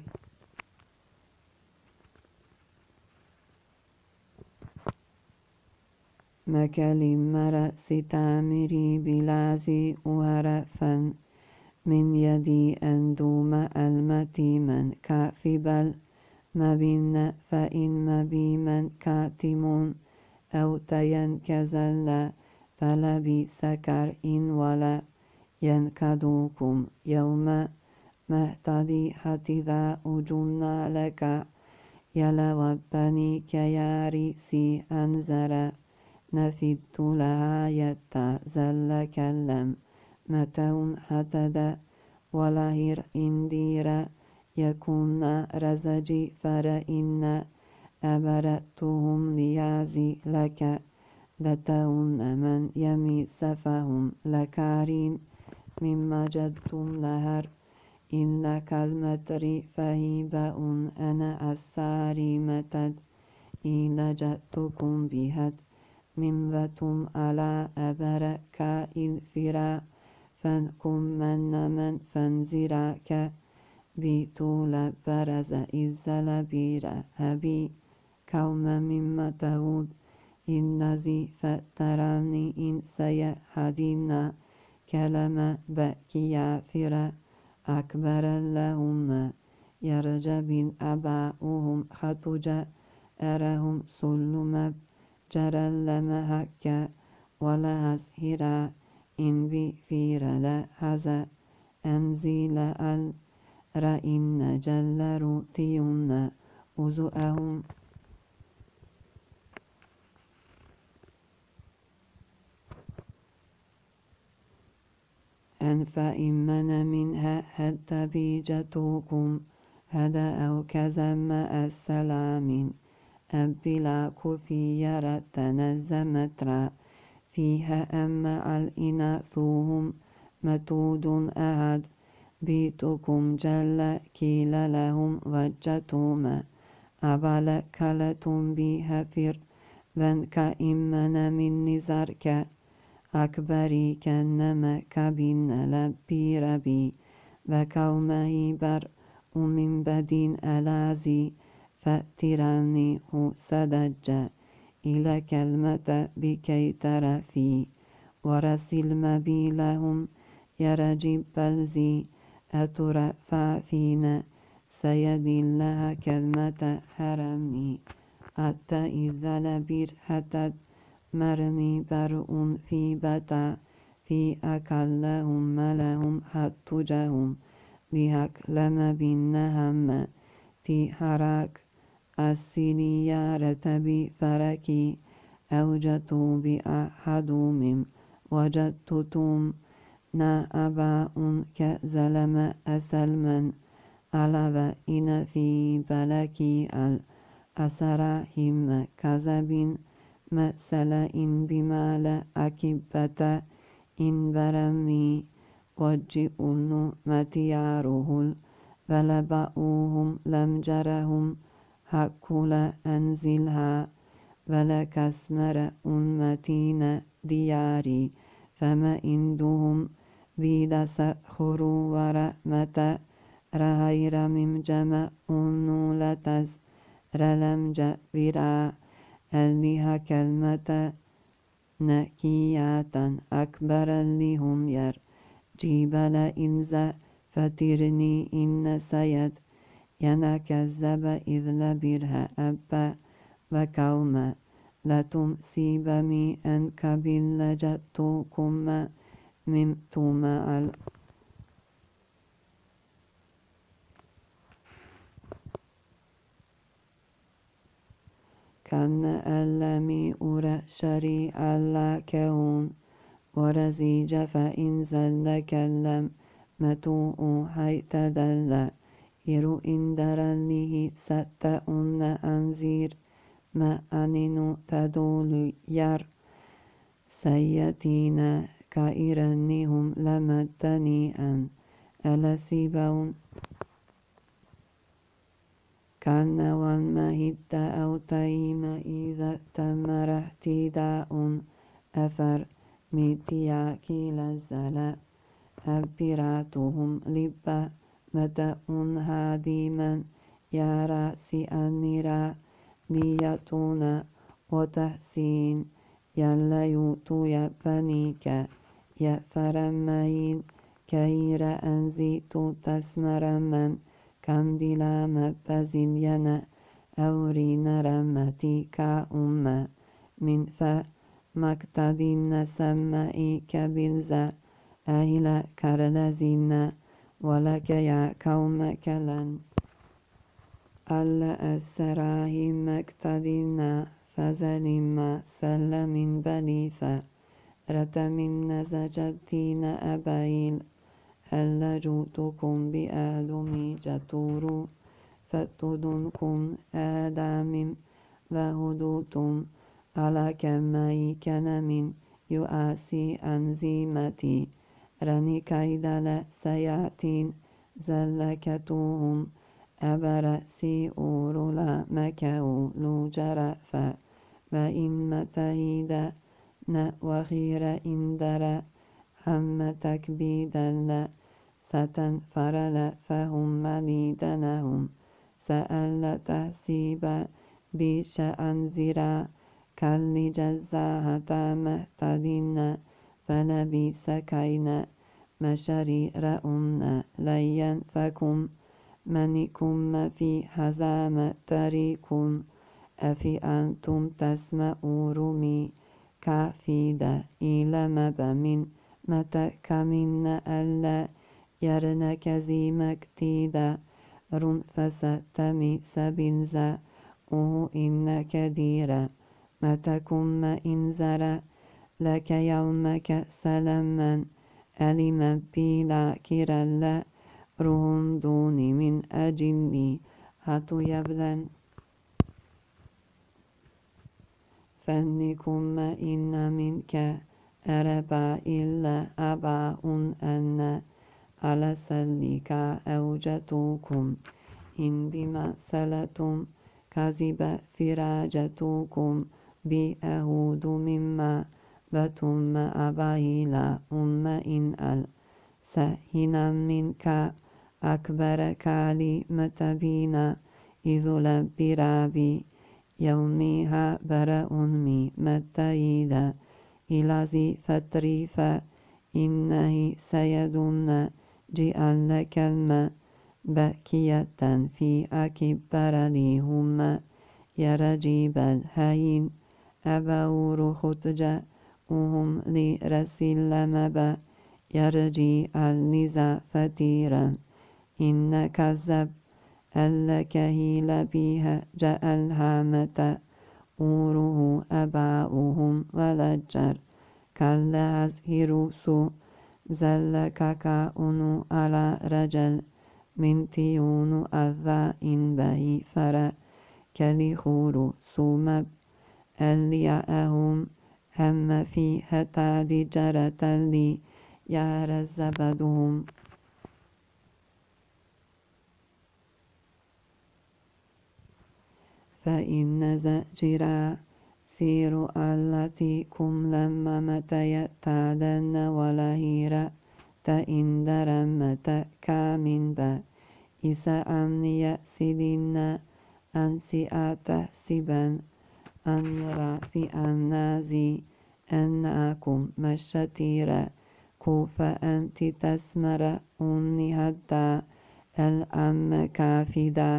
مكالي مرا ستامري بلازي وهرفا من يدي أندوم المتي من كافبل مبين فإن مبي من كاتمون أو تينكزل فلبي سكر إن ولا ينكدوكم يوم مهتدي حتذا أجن لك يلوبني كياري سي أنزر نفدت لها يتزل كلم متون حتد ولهر إندير يكون رزجي فرإن أبرتهم ليازي لك لتون من يميس فهم لكارين مما جدتم لهر إن كالمتر فهيبأ أنا الساري متد إن جدتكم بهد منبتم على أبرك الفرا فانكم من من فانزراك بيتول برز إزلبير هبي كوم مما تهود النزي فتراني إن سيحدين كلمة بكيا فرا أكبر لهم يرجب أباؤهم خطجا أرهم سلم جرى لمهك ولا هزهرا إن بفير لهذا أنزل الرئين جل روتيون أزؤهم أن فإمن منها حتى بيجتكم هذا أو كزم السلام أبلا كفيرة تنزمترا فيها أما الإناثهم متود أهد بيتكم جل كيل لهم وجتهم أبلا كلتم بها فر ذنك إمن من نزارك أكبري كنما كبن لبي ربي وكومه بر ومن بدين ألازي فاتراني هو سدج إلى كلمة بكي ترى في ورسل مبيلهم يرجب بلزي أترفع فينا سيدي لها كلمة حرمي حتى إذا لبير حتى مرمي برء في بتا في أكلهم ملهم حتجهم لهك لما بينهم تي حراك السينيارة بفركي أوجدت بأحدهم وجدتم نا أباء كزلم أسلما على إن في بلكي الأسراهم كذب مسلا إن بمال أكبة إن برمي وجئون متياره فلبأوهم لم جرهم هكول أنزلها ولك اسمر أمتين دياري فما عندهم بيد سخروا ورحمة رهير من جمع أنولتز رلم جبرا أليها كلمة نكياتا أكبر لهم ير جبل إنزا فترني إن سيد ينا كذب إذ لبرها أبا وكوما لتم سيبمي أن كبل لجتكم ممتما ال كان ألمي أرى شري ألا كون ورزيج فإن زل كلم متوء حيث دل إرو إن درله ستأن أنزير ما أنين تدول ير سيتين كائرنهم لمدني أن ألسيبون كان والمهد أو تيم إذا تمر اهتداء أفر ميتيا كيل الزلا أبراتهم لبا مدأ هاديما يا رأسي أنيرا ليتون وتحسين يلا يوتو يبنيك يا فرمين كير أنزيت تسمر من كاندلا مبزين ينا أورين رمتي كأمة من فمقتدين سمائي كبلزا أهلا كرلزين ولك يا قوم كلن ألا أسراه مقتدين فزلما سلم بليفا رتم نزجتين أبايل ألا جوتكم بأهلمي جتور فتدنكم آدم وهدوتم على كماي كنم يؤاسي أنزيمتي رني كيدل سياتين زلكتوهم أبرسي أورلا مكاو لجرفا وإن متهيدا وخير إندرا هم تكبيدا ستن فرلا فهم مليدنهم سأل تحسيبا بشأن زرا كالي جزاها مهتدين فلبيس كينا مشارير أمنا لين فكم منكم في حزام تريكم أفي أنتم تسمعوا رمي كافيدا إلى مبمن متك من ألا يرنك زيمك تيدا رن فستمي سبنزا أو إنك ديرا متكم إنزرا لك يومك سلما ألم بلا كرلا رهم دوني من أجلي هاتو يبلن فنكم إن منك أربا إلا أبا أن على سلك أوجتكم إن بما سلتم كذب فراجتكم بأهود مما بتم أبايلا أم إن السهنا منك أكبر كالي متبينا إذ لبرابي يوميها برأ مي متيدا إلى ذي فتري فإنه سيدنا جئل كلمة بكية في أكبر ليهما يرجيب الهين أبور خطجة وهم لرسل مبا يرجي النزا فتيرا إن كذب الكهيل بها جاء الهامة أوره أباؤهم ولجر كلا أزهرسو زلك كاؤن على رجل من تيون أذا إن به فرا كالخور سومب ألياءهم هم في هتاد جرة لي يارزبدهم فإن زجرا سير التي كم لما متى تادن ولهيرا تإن درمت كامن با إسا أن يأسدن أنسي أتحسبا أن راسي النازي أنكم مشتيرا كوفا أنت تسمر أني هدا الأم كافدا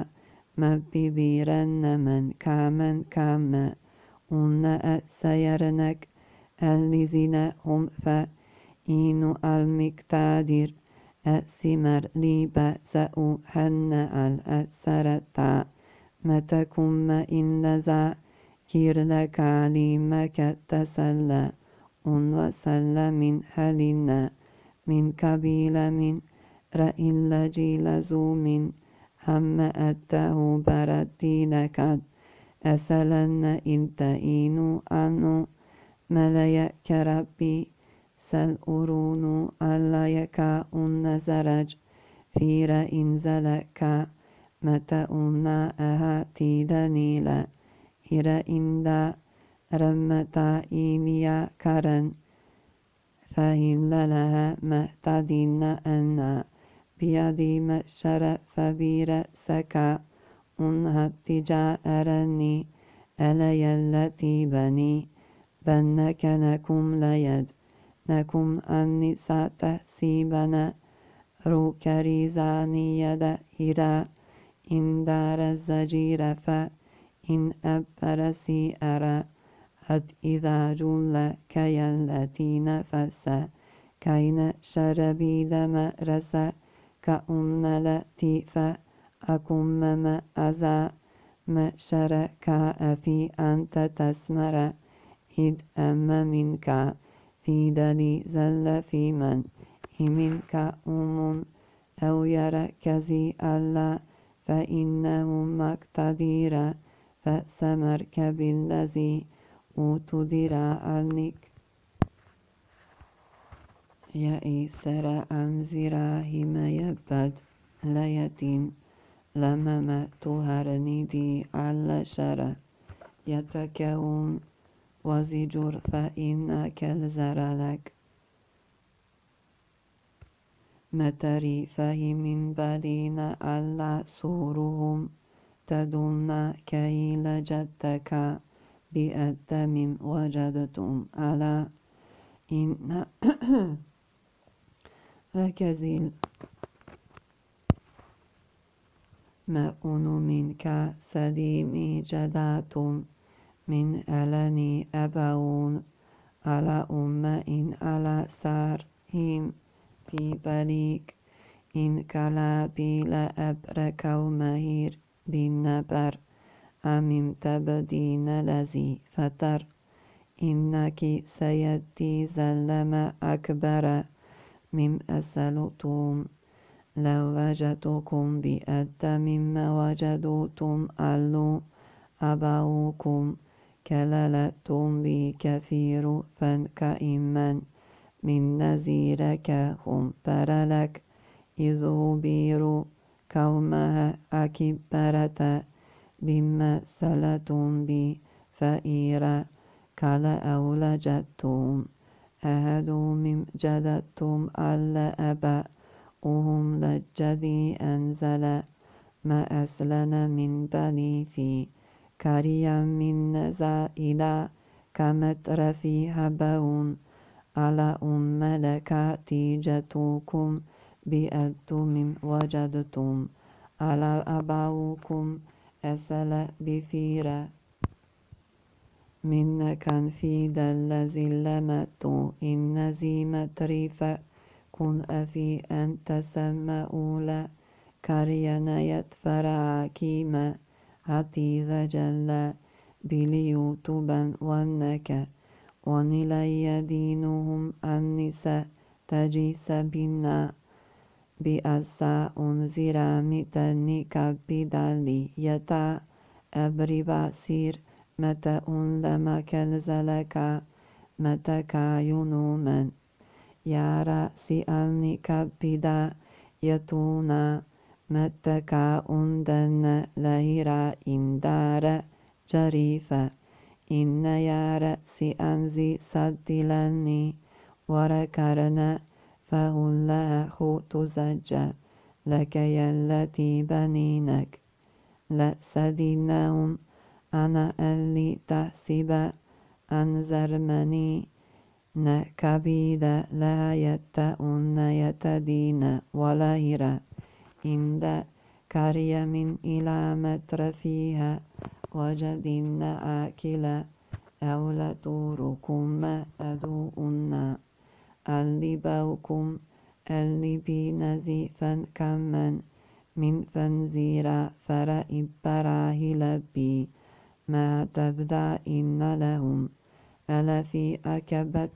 مببيرن من كامن كاما أن أسيرنك الذين هم فإن المقتادر أسمر لي بأسأ حن الأسرتا متكم إن لذا كير لك عليمك تسلى أن وسل من حلنا من كبيل من رأي لجيل زو من هم أته بردي لكد أسلن إن تئين عنه مليك ربي سل أرون ألا يكا أن زرج في رئين زلك متأنا أهاتي دنيلا إرى إندا رمتا إيميا كرن فهل لها مهتدين أن بيدي مشر فبير سكا أنها تجارني ألي التي بني بنك نكم ليد نكم أني ستحسيبنا روك ريزاني يد إرى إن دار الزجير فإن أبرسي أرى قد إذا جل كي التي نفس كين شربي دم رس كأن التي فأكم ما أزا ما شركا في أنت تسمر إذ أما منك في دلي زل في من منك أم أو يركزي ألا فإنهم مقتدير فسمرك بالذي أتدر عنك يئسر أنزراهم يبد ليتين لما تهرني دي على شر يتكون وزجر فإنك الزر لك متري فهم بلين على سورهم تدلنا كي لجدك بأدم وجدتم على إن فكزيل مأون منك سليمي جداتم من ألني أبون على أم إن على سارهم في بليك إن كلابي لأبرك ومهير بالنبر أمم تبدين لذي فتر إنك سيدي زلم أكبر مم أسلتم لو وجدتكم بأد مما وجدتم ألو أباؤكم كللتم بي كثير فانكئمن من نزيرك هم برلك إذ بيروا كومها أكبرت بما سلتم بي فإيرا كلا أولجتم أهدوا من جدتم ألا أبا أهم للجدي أنزل ما أسلن من بني في كريا من نزائلا كمترفي هبون على أم ملكاتي جتوكم بأدتم وجدتم على أباوكم أسل بفيرة من كان في دلزي لمتو إن زيمة ريفة كن أفي أن تسمى أولى كرينا يتفرع كيما هاتي ذا جل بليوتبا وانك ونلي دينهم النساء تجيس بنا بأسا أنزرا متني كبدالي يتا أبري باسير متى لما كالزلكا متى كاينومن يارا سيالني كبدا يتونا متى كاوندن لهيرا إندار جريفة إن يارا سيانزي سدلني وركرنا فهلا خوت زجا لك يلتي بنينك لا سدينهم أنا اللي تحسب أنزرمني نكبيد لا يتأون يتدين ولا هرا عند كريم إلى متر فيها وجدين آكلا أولى توركم أدوؤنا اللي بوكم اللي بنزيفا كمن من فنزيرا فرائب براه لبي ما تبدأ إن لهم ألا في أكبت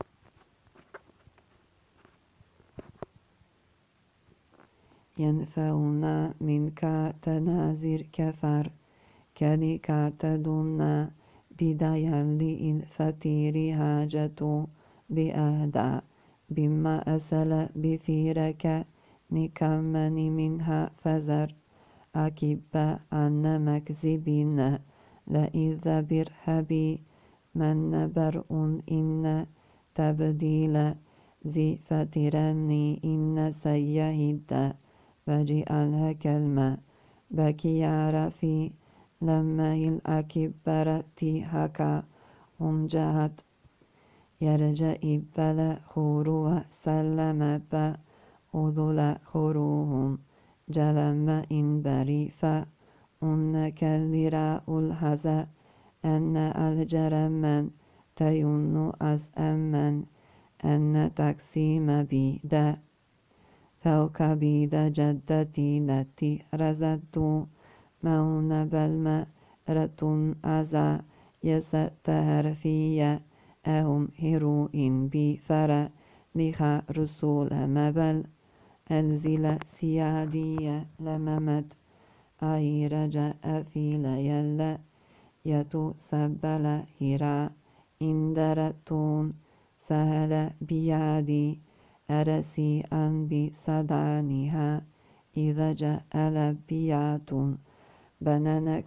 ينفعنا منك تنازر كفر كذلك تدنا بدايا لإنفتير هاجة بأهدى بما أسل بفيرك نكمن منها فزر أكب أن مكذبين لإذا برهبي من برء إن تبديل زي فترني إن سيهد فجعلها كلمة بكيار في لما الأكبر تيهكا هم جهت يرجع إبلا خوروا سلم با أذل خروهم جلم إن بريفا أنك اللراء الحزا أن الجرمن تيون أز أمن أن تقسيم بيدا فوق بيدا جدتي التي رزدت مون بلما رتن أزا يستهر فيا أهم هروئن بفرا لخا رسول مبل أنزل سيادية لممت أي رجاء في ليلا يتو سبل هرا إندرتون سهل بيادي أرسي أن بصدانها إذا جاء لبيات بنانك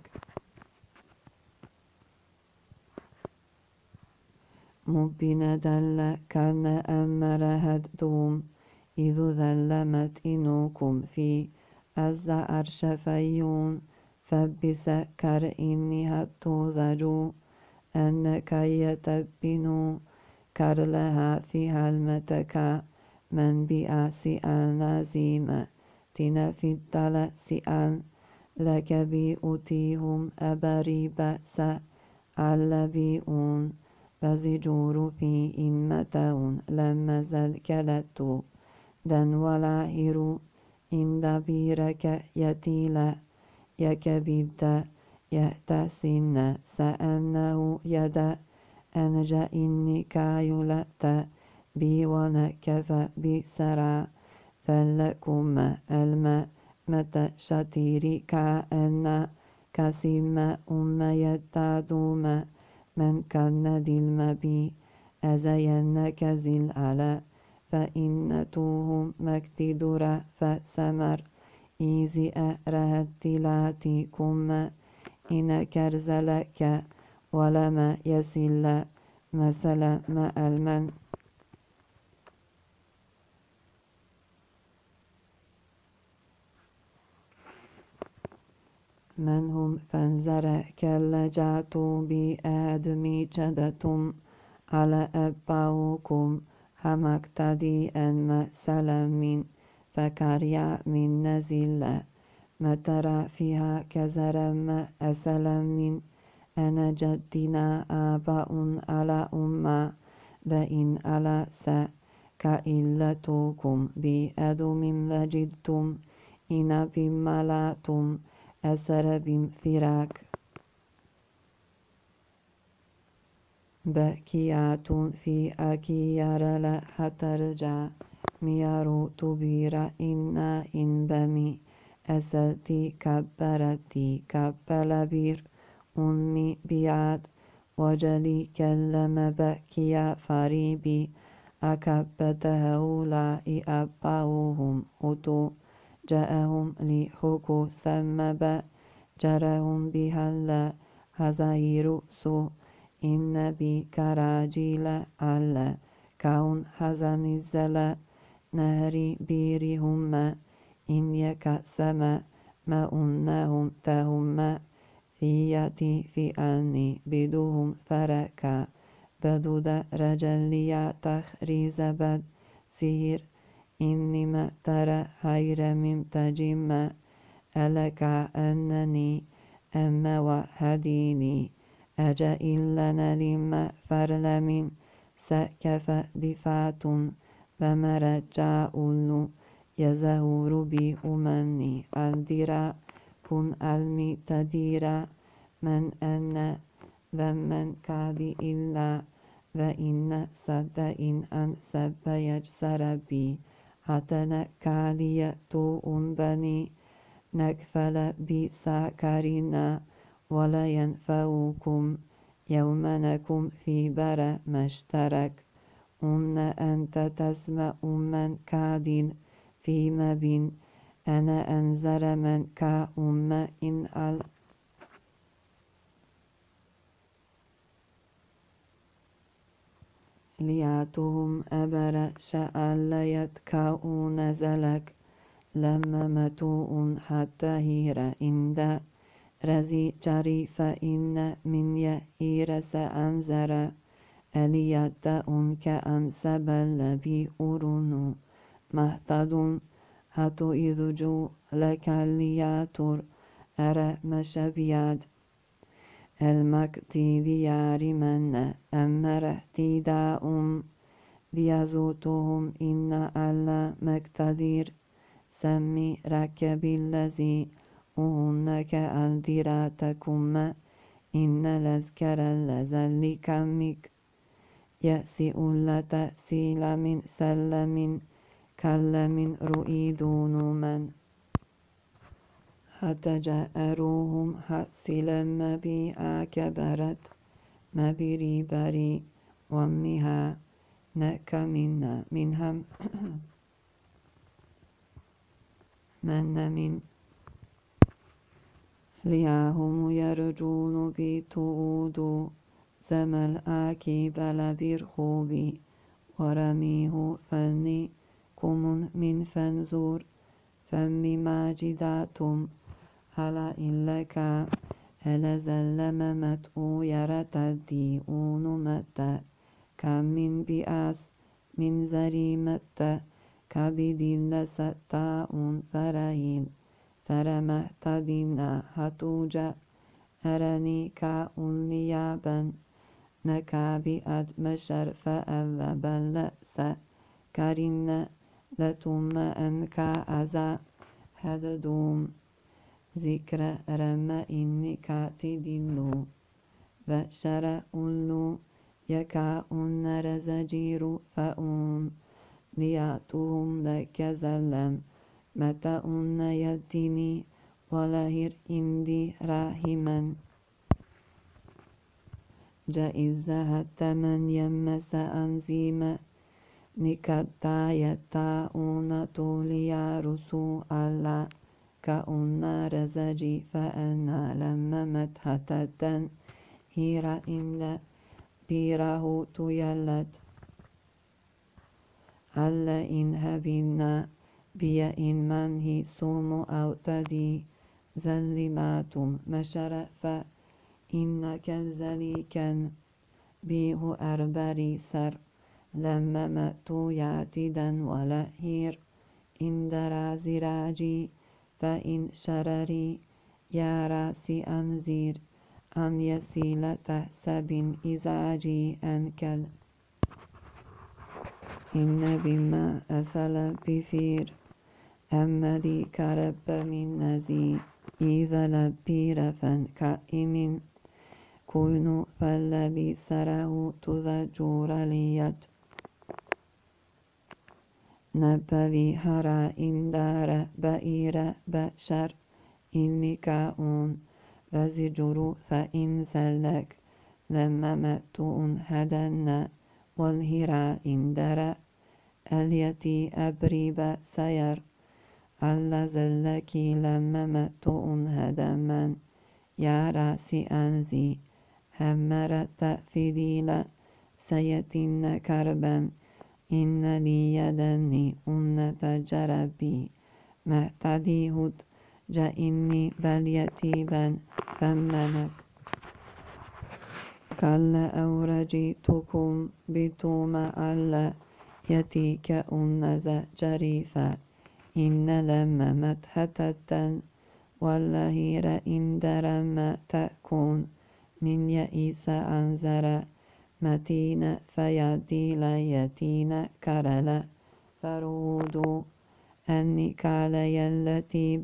مبين دل كان أمر هدوم إذ ذلمت إنوكم في أزا أرش فيون فبس كر إني هتو ذجو أنك يتبنو كر لها في هلمتك من بأسي النزيمة تنفي الدلسئان لك بيؤتيهم أبري بأس اللبيئون فزجور في إنمتون لما زل كلتو دن ولا هيرو إن دبيرك يتيلا يكبد يهتسن سأنه يدا أنجا إني كايلت بي ونكف بسرا فلكم الماء متى شتيري كأن كسم أم يتادوم من كان دلم بي أزين كزل على فإنتهم مكتدر فسمر إيزي أرهدلاتكم إن كرزلك ولما يسل مثل ما المن من هم فانزر كل جاتو بي آدمي جدتم على أباوكم همك تدي أن سلامين فكاريا من نزيل ما ترى فيها كزرم أسلامين أنا جدنا آباء على أمة بإن على سا كإلتكم بأدم لجدتم إن بملاتم أسر بفراك بكيات في أكيار لا حترجع ميارو تبير إنا إن بمي أسلتي كبرتي كبلبير أمي بيات وجلي كلم بكيا فريبي أكبت هؤلاء أباؤهم هتو جاءهم لحكو سمب جرهم بهلا هزاير سو إن بي كراجيل على كون حزم الزلا نهري بيرهم إن يكسم ما أنهم تهم فياتي في أني بدهم فركا بدود رجليا تخريز بد سير إني ما ترى خير من تجمع ألك أنني أما وهديني أجا إلا لما فرلم سكف دفات فمرجع أولو يزهور بي أمني الدرا كن علمي تديرا من أن ذمن كادي إلا وإن صد إن أن سب يجسر بي حتى كالي تو بني نكفل بساكرنا ولا ينفعكم يومنكم في بر مشترك أن أنت تسمع من كاد في مبين أنا أنزر من كأم إن ال لياتهم أبر شأل يتكاؤون زلك لما متوء حتى هير إند رزي جري فإن من يئيرس أنزر أليت أنك أنسب لبي أرنو مهتد هتو إذ جو لك لياتر أرى مشبياد المكتي ديار من أمر اهتداء بيزوتهم إن ألا مكتدير سمي ركب الذي أهنك ألدراتكم إن لذكر اللزل كمك يأسئ لتأسيل من سلم كلم رؤيدون من حتى جاءروهم حسل ما بي أكبرت ما بري بري ومها نك منا منهم من من لياهم يرجون بتؤود زمل آكيب لبرخوبي ورميه فني كم من فنزور فمي ماجداتم على إلك ألا زلم متء يرتدي أون متى كم من بئاس من زريمة كبد لستاء فرهين فرمهتدنا هتوجا أرني كاء ليابا نكابي أدمشر فأذب اللأس كرن لتم أنك أزا هددوم ذكر رم إني كاتدلو وشر أولو يكاء رزجير فأون لياتهم لك زلم متى أن يدني ولهر إندي راهما جائزة التمن يمس أنزيم نكتا يتاؤون طوليا رسو الله كأن رزجي فأنا لما متحتة هيرا إن بيره تيلت ألا إن هبنا بيا إن منه سوم أو تدي زلماتم مشر فإنك زليكا بيه أربري سر لما مأتو يعتدا ولا هير إن درا زراجي فإن شرري يا راسي أنزير أن يسيل تحسب إزعاجي أنكل إن بما أسل بفير أما لي كرب من نزي إذا لبير فانكائم كونوا فالذي سره تذجور ليت نبذي هرا إن دار بئير بشر إني كاؤون وزجر فإن زلك لما مأتون هدنا والهرا إن در اليتي أبريب سير ألا زلكي لما مأتون هدما يا راسي أنزي همر تأفديل سيتن كربا إن لي يدني أن تجربي معتدي هد جئني بل يتيبا فمنك كلا أورجيتكم بتوم ألا يتيك أنز جريفا إن لما متحتتا واللهير إن درما تكون من يئيس أنزر متين فيدي ليتين كرل فرود أني كالي التي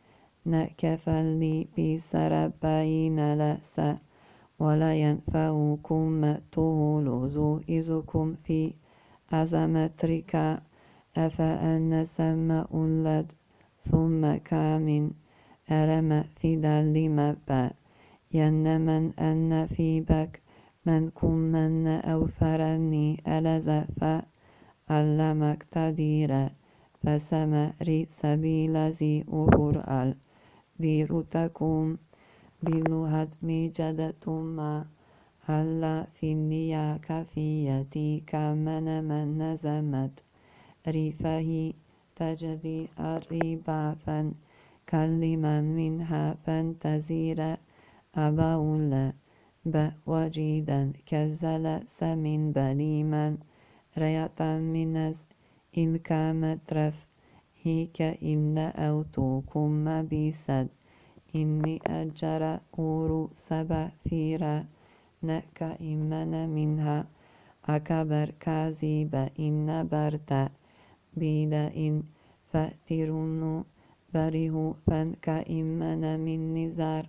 نكفلني بسربين لأس ولا ينفعكم تولوزو إذكم في أزمترك أفأن سماء لد ثم كامن أرم في دلما با ينمن أن في بك من كمن أوفرني ألزف ألمك تدير فسمري سبيل ذي أهر ال ديرتكم بلغت مجدتما ألا في النيا كفيتي كمن من نزمت ريفه تجدي الربا فن كلما منها فانتزير أباولا بوجيدا كزل سمين بليما رياتا منز إن كامترف هيك إن أوتوكم بيسد إني أجر أورو سبع ثيرا نك إمن منها أكبر كاذب إن برتا بيد إن فأترون بره فانك إمن من نزار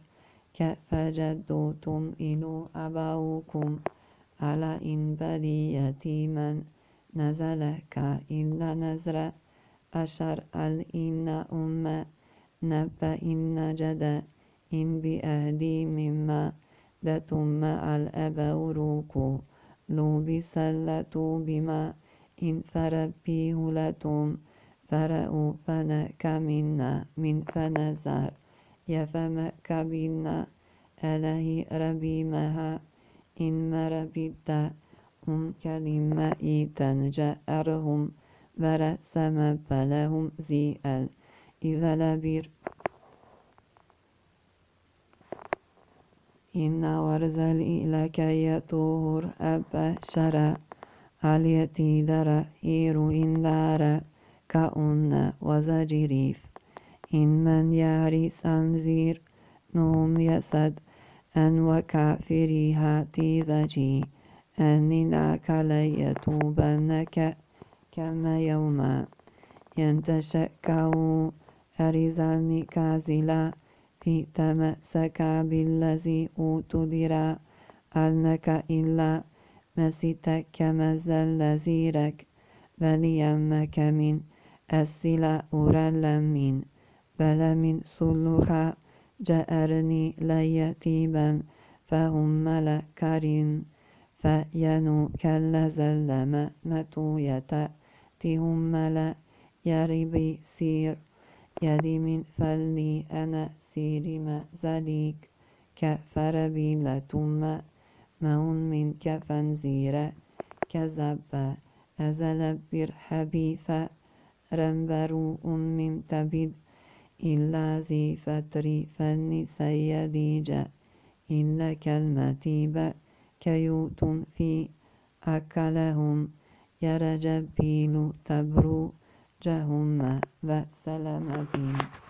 كفجدوتم إلو أباوكم على إن بلي يتيما نزلك إلا نزر أشر الإن أم نبأ إن جد إن بأهدي مما دتم الأبوروك لو بسلتوا بما إن فربيه لتم فرأوا فنك منا من فنزار يفمك بنا أله ربي مها إن مربدا هم كلمة تنجأرهم ورسم فلهم زيئل إذا لبير إن ورزل إلك يطهر أب شرع عليتي در إيرو إن دار كأن وزجريف إن من يعرس أنزير نوم يسد أن وكافريها تيذجي أن ذاك ليتوبنك كما يوما ينتشكوا أرزاني كازلا في تمسك بالذي أوتدرا أنك إلا مسيتك كما زل زيرك بليمك من السلا أورا من بل من سلوها جأرني ليتيبا فهم ملكرين فينو كالزلم متوية تهم ملا يربي سير يدي من فلي أنا سيري ما زليك كفربي لتم مون من كفنزير كذب أزل برحبي فرنبرو من تبد إلا ذي فتر فن سيدي جاء إلا كالمتيبة كيوت في أكلهم يرجبيل تبرو جهم وسلم بهم